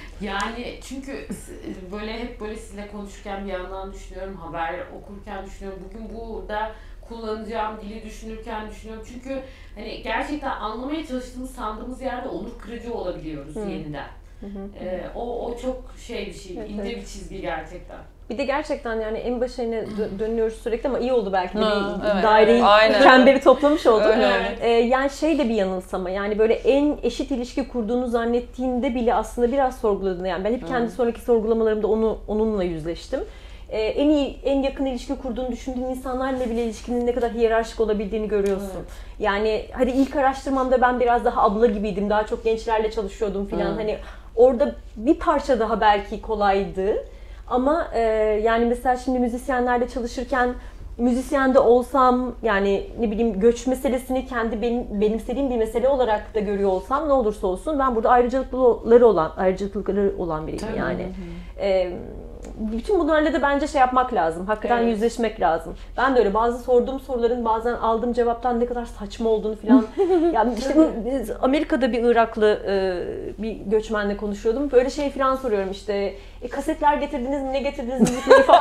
Speaker 1: Yani çünkü böyle hep böyle sizinle konuşurken bir yandan düşünüyorum, haber okurken düşünüyorum. Bugün burada kullanacağım dili düşünürken düşünüyorum. Çünkü hani gerçekten anlamaya çalıştığımız, sandığımız yerde onur kırıcı olabiliyoruz Hı. yeniden. Hı hı. Ee, o, o çok şey bir şey, evet, ince evet. bir çizgi gerçekten.
Speaker 2: Bir de gerçekten yani en başa yine dö- dönüyoruz sürekli ama iyi oldu belki de
Speaker 3: ha,
Speaker 2: bir
Speaker 3: evet,
Speaker 2: daireyi,
Speaker 3: evet.
Speaker 2: çemberi toplamış olduk.
Speaker 3: Evet.
Speaker 2: Ee, yani şey de bir yanılsama, yani böyle en eşit ilişki kurduğunu zannettiğinde bile aslında biraz sorguladığını, yani ben hep kendi hmm. sonraki sorgulamalarımda onu onunla yüzleştim. Ee, en iyi, en yakın ilişki kurduğunu düşündüğün insanlarla bile ilişkinin ne kadar hiyerarşik olabildiğini görüyorsun. Evet. Yani hadi ilk araştırmamda ben biraz daha abla gibiydim, daha çok gençlerle çalışıyordum filan. Hmm. Hani orada bir parça daha belki kolaydı. Ama e, yani mesela şimdi müzisyenlerle çalışırken müzisyen de olsam, yani ne bileyim göç meselesini kendi benim, benimsediğim bir mesele olarak da görüyor olsam, ne olursa olsun ben burada ayrıcalıkları olan ayrıcalıkları olan biriyim. Tabii. Yani. E, bütün bunlarla da bence şey yapmak lazım. Hakikaten evet. yüzleşmek lazım. Ben de öyle bazı sorduğum soruların bazen aldığım cevaptan ne kadar saçma olduğunu falan. Yani işte Amerika'da bir Iraklı e, bir göçmenle konuşuyordum. Böyle şey falan soruyorum işte. E, kasetler getirdiniz mi? Ne getirdiniz? Müzikleri falan.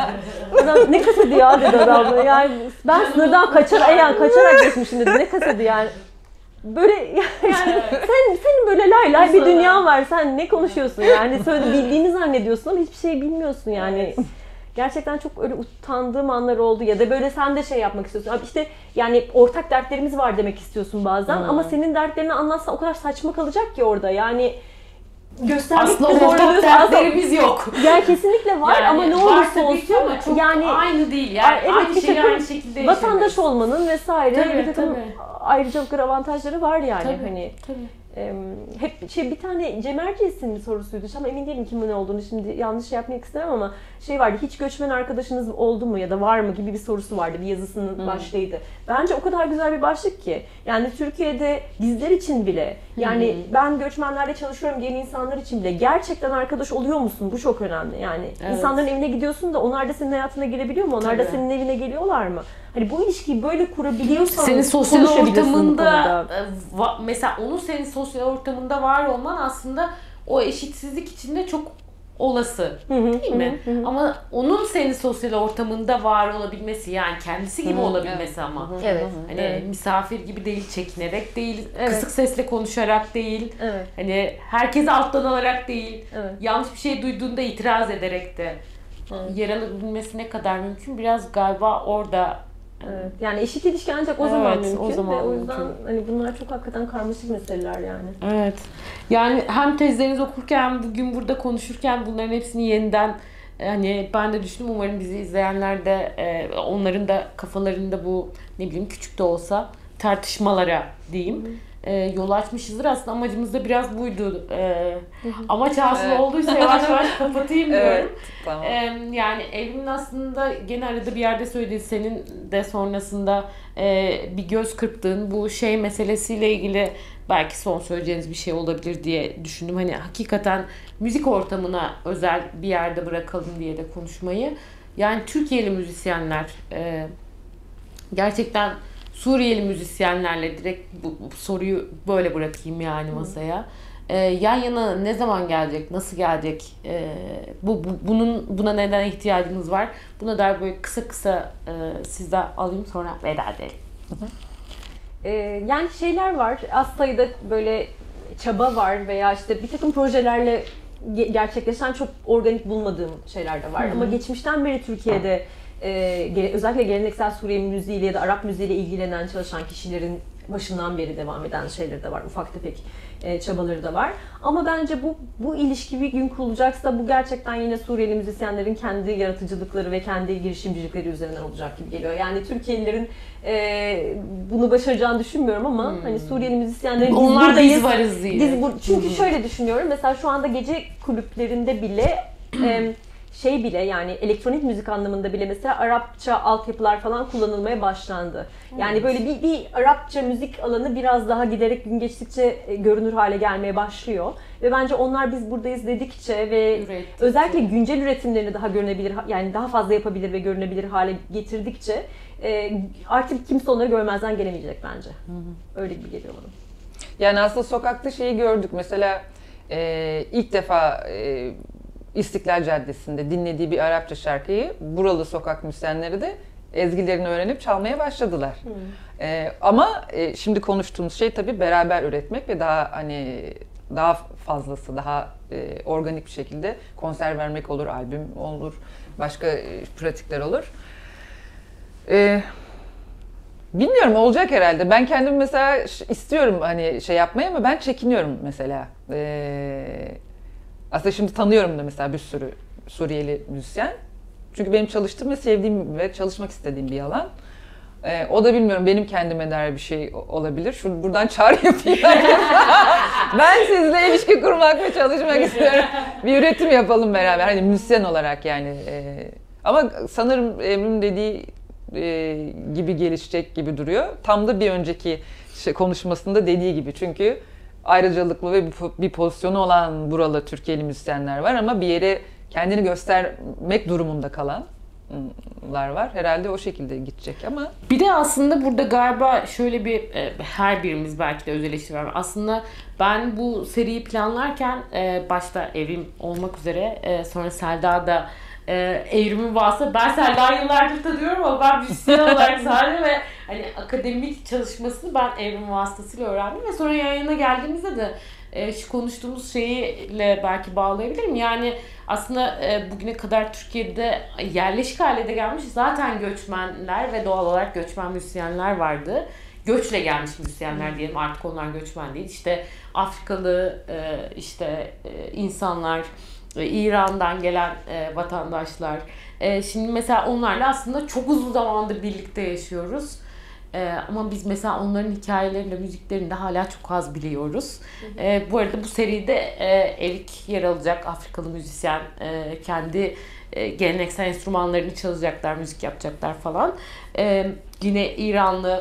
Speaker 2: Adam, ne kaseti ya dedi adam. Yani ben sınırdan kaçarak, yani kaçarak geçmişim dedi. Ne kaseti yani? Böyle yani sen senin böyle lay lay bir dünya var. Sen ne konuşuyorsun yani? Söyle bildiğini zannediyorsun ama hiçbir şey bilmiyorsun yani. Evet. Gerçekten çok öyle utandığım anlar oldu ya da böyle sen de şey yapmak istiyorsun. Abi işte yani ortak dertlerimiz var demek istiyorsun bazen hmm. ama senin dertlerini anlatsan o kadar saçma kalacak ki orada. Yani göstermek
Speaker 1: aslında ortak dertlerimiz yok.
Speaker 2: Yani kesinlikle var yani ama ne olursa olsun
Speaker 1: ama çok yani aynı değil yani.
Speaker 2: Evet,
Speaker 1: aynı şeyi aynı şekilde
Speaker 2: vatandaş
Speaker 1: yaşamıyoruz.
Speaker 2: olmanın vesaire
Speaker 1: tabii,
Speaker 2: bir takım
Speaker 1: tabii.
Speaker 2: ayrıcalıkları, avantajları var yani.
Speaker 1: Tabii,
Speaker 2: hani
Speaker 1: tabii.
Speaker 2: E, hep şey bir tane Cem Erciyes'in sorusuydu ama emin değilim kimin ne olduğunu, şimdi yanlış şey yapmak istemem ama şey vardı, hiç göçmen arkadaşınız oldu mu ya da var mı gibi bir sorusu vardı, bir yazısının hmm. başlığıydı. Bence o kadar güzel bir başlık ki yani Türkiye'de bizler için bile yani hmm. ben göçmenlerle çalışıyorum diyen insanlar için bile gerçekten arkadaş oluyor musun? Bu çok önemli yani. Evet. İnsanların evine gidiyorsun da onlar da senin hayatına girebiliyor mu? Onlar Tabii. da senin evine geliyorlar mı? Hani bu ilişkiyi böyle kurabiliyorsan
Speaker 1: senin sosyal ortamında mesela onun senin sosyal ortamında var olman aslında o eşitsizlik içinde çok olası değil mi? Hı hı. Ama onun senin sosyal ortamında var olabilmesi, yani kendisi gibi hı, olabilmesi evet. ama
Speaker 2: evet.
Speaker 1: hani evet. misafir gibi değil, çekinerek değil,
Speaker 2: evet.
Speaker 1: kısık sesle konuşarak değil,
Speaker 2: evet.
Speaker 1: hani herkese alttan alarak değil,
Speaker 2: evet.
Speaker 1: yanlış bir şey duyduğunda itiraz ederek de evet. yer alabilmesi ne kadar mümkün, biraz galiba orada.
Speaker 2: Evet. Yani eşit ilişki ancak o
Speaker 1: evet,
Speaker 2: zaman mümkün.
Speaker 1: O zaman
Speaker 2: ve o yüzden
Speaker 1: mümkün.
Speaker 2: hani bunlar çok hakikaten karmaşık meseleler yani.
Speaker 1: Evet. Yani hem tezlerinizi okurken, bugün burada konuşurken bunların hepsini yeniden hani ben de düşündüm. Umarım bizi izleyenler de onların da kafalarında bu ne bileyim küçük de olsa tartışmalara diyeyim. Hı. E, yol açmışızdır. Aslında amacımız da biraz buydu. E, amaç hasıl evet. olduysa yavaş yavaş kapatayım diyorum.
Speaker 3: Evet, tamam.
Speaker 1: E, yani Evrim'in aslında gene arada bir yerde söylediği, senin de sonrasında e, bir göz kırptığın bu şey meselesiyle ilgili belki son söyleyeceğiniz bir şey olabilir diye düşündüm. Hani hakikaten müzik ortamına özel bir yerde bırakalım diye de konuşmayı. Yani Türkiye'li müzisyenler e, gerçekten Suriyeli müzisyenlerle direkt bu, bu soruyu böyle bırakayım yani masaya. Ee, yan yana ne zaman gelecek, nasıl gelecek, ee, bu, bu bunun buna neden ihtiyacımız var? Buna dair böyle kısa kısa e, sizden alayım, sonra veda edelim.
Speaker 2: Ee, yani şeyler var, az sayıda böyle çaba var veya işte bir takım projelerle ge- gerçekleşen çok organik bulmadığım şeyler de var. Hı-hı. Ama geçmişten beri Türkiye'de e, gele, özellikle geleneksel Suriye müziğiyle ya da Arap müziğiyle ilgilenen, çalışan kişilerin başından beri devam eden şeyleri de var. Ufak tefek e, çabaları da var. Ama bence bu bu ilişki bir gün kurulacaksa bu gerçekten yine Suriyeli müzisyenlerin kendi yaratıcılıkları ve kendi girişimcilikleri üzerinden olacak gibi geliyor. Yani Türkiye'lilerin e, bunu başaracağını düşünmüyorum ama hmm. hani Suriyeli müzisyenlerin biz
Speaker 1: onlar
Speaker 2: buradayız.
Speaker 1: Biz varız diye.
Speaker 2: Biz bu, çünkü hmm. şöyle düşünüyorum. Mesela şu anda gece kulüplerinde bile e, şey bile yani elektronik müzik anlamında bile mesela Arapça altyapılar falan kullanılmaya başlandı. Evet. Yani böyle bir, bir Arapça müzik alanı biraz daha giderek gün geçtikçe görünür hale gelmeye başlıyor. Ve bence onlar biz buradayız dedikçe ve ürettikçe, özellikle güncel üretimlerini daha görünebilir, yani daha fazla yapabilir ve görünebilir hale getirdikçe artık kimse onları görmezden gelemeyecek bence. Hı hı. Öyle gibi geliyor bana.
Speaker 3: Yani aslında sokakta şeyi gördük. Mesela e, ilk defa e, İstiklal Caddesi'nde dinlediği bir Arapça şarkıyı buralı sokak müzisyenleri de ezgilerini öğrenip çalmaya başladılar. Hmm. Ee, ama e, şimdi konuştuğumuz şey tabii beraber üretmek ve daha hani daha fazlası, daha e, organik bir şekilde konser vermek olur, albüm olur, başka e, pratikler olur. Ee, bilmiyorum, olacak herhalde. Ben kendim mesela istiyorum hani şey yapmayı ama ben çekiniyorum mesela. Ee, Aslında şimdi tanıyorum da mesela bir sürü Suriyeli müzisyen. Çünkü benim çalıştığım ve sevdiğim ve çalışmak istediğim bir alan. Ee, o da bilmiyorum, benim kendime dair bir şey olabilir. Şu buradan çağrı yapayım. Ben sizle ilişki kurmak ve çalışmak istiyorum. Bir üretim yapalım beraber. Hani müzisyen olarak yani. Ee, ama sanırım Emre'nin dediği e, gibi gelişecek gibi duruyor. Tam da bir önceki şey, konuşmasında dediği gibi. Çünkü ayrıcalıklı ve bir pozisyonu olan buralı Türkiye'li müzisyenler var ama bir yere kendini göstermek durumunda kalanlar var. Herhalde o şekilde gidecek ama...
Speaker 1: Bir de aslında burada galiba şöyle bir, her birimiz belki de öz eleştiri var. Aslında ben bu seriyi planlarken başta Evrim olmak üzere sonra Selda da Evrim'in vasıta, ben Selda'yı yıllardır tanıyorum ama ben müzisyen olarak sadece ve hani akademik çalışmasını ben Evrim vasıtasıyla öğrendim ve sonra yayına geldiğimizde de e, şu konuştuğumuz şeyle belki bağlayabilirim. Yani aslında e, bugüne kadar Türkiye'de yerleşik hale de gelmiş zaten göçmenler ve doğal olarak göçmen müzisyenler vardı. Göçle gelmiş müzisyenler diyelim, artık onlar göçmen değil. İşte Afrikalı e, işte e, insanlar, İran'dan gelen e, vatandaşlar. E, şimdi mesela onlarla aslında çok uzun zamandır birlikte yaşıyoruz. E, ama biz mesela onların hikayelerini de, müziklerini de hala çok az biliyoruz. E, bu arada bu seride e, Erik yer alacak, Afrikalı müzisyen. E, kendi e, geleneksel enstrümanlarını çalacaklar, müzik yapacaklar falan. E, yine İranlı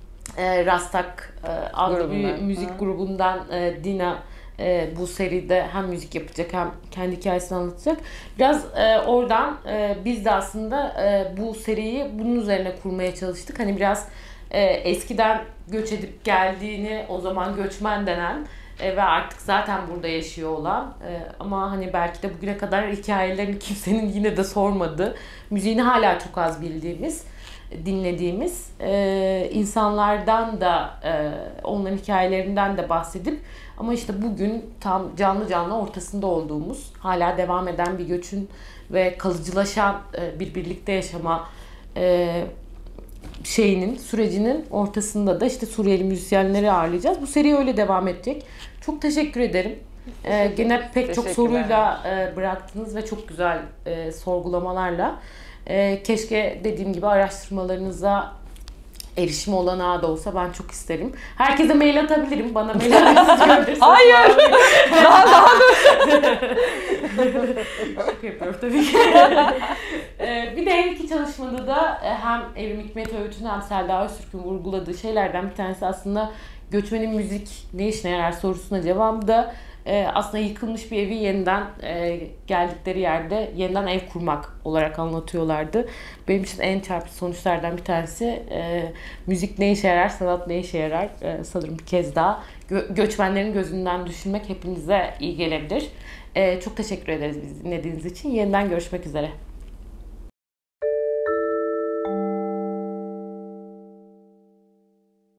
Speaker 1: e, Rastak e, adlı bir müzik ha. grubundan e, Dina e, bu seride hem müzik yapacak hem kendi hikayesini anlatacak. Biraz e, oradan e, biz de aslında e, bu seriyi bunun üzerine kurmaya çalıştık. Hani biraz e, eskiden göç edip geldiğini, o zaman göçmen denen e, ve artık zaten burada yaşıyor olan e, ama hani belki de bugüne kadar hikayelerini kimsenin yine de sormadığı, müziğini hala çok az bildiğimiz, dinlediğimiz e, insanlardan da e, onların hikayelerinden de bahsedip ama işte bugün tam canlı canlı ortasında olduğumuz, hala devam eden bir göçün ve kalıcılaşan e, bir birlikte yaşama e, şeyinin, sürecinin ortasında da işte Suriyeli müzisyenleri ağırlayacağız. Bu seri öyle devam edecek. Çok teşekkür ederim. Ee, gene pek çok soruyla e, bıraktınız ve çok güzel e, sorgulamalarla. E, keşke dediğim gibi araştırmalarınıza erişim olanağı da olsa ben çok isterim. Herkese mail atabilirim. Bana mail adresinizi gönderirseniz.
Speaker 3: Hayır! daha daha
Speaker 1: Şaka yapıyorum tabii ki. ee, bir de her iki çalışmada da hem Evrim Hikmet Öğüt'ün hem Selda Öztürk'ün vurguladığı şeylerden bir tanesi aslında göçmenin müzik ne işine yarar sorusuna cevabı da e, aslında yıkılmış bir evi yeniden e, geldikleri yerde yeniden ev kurmak olarak anlatıyorlardı. Benim için en çarpıcı sonuçlardan bir tanesi e, müzik ne işe yarar, sanat ne işe yarar e, sanırım bir kez daha gö- göçmenlerin gözünden düşünmek hepinize iyi gelebilir. E, çok teşekkür ederiz bizi dinlediğiniz için. Yeniden görüşmek üzere.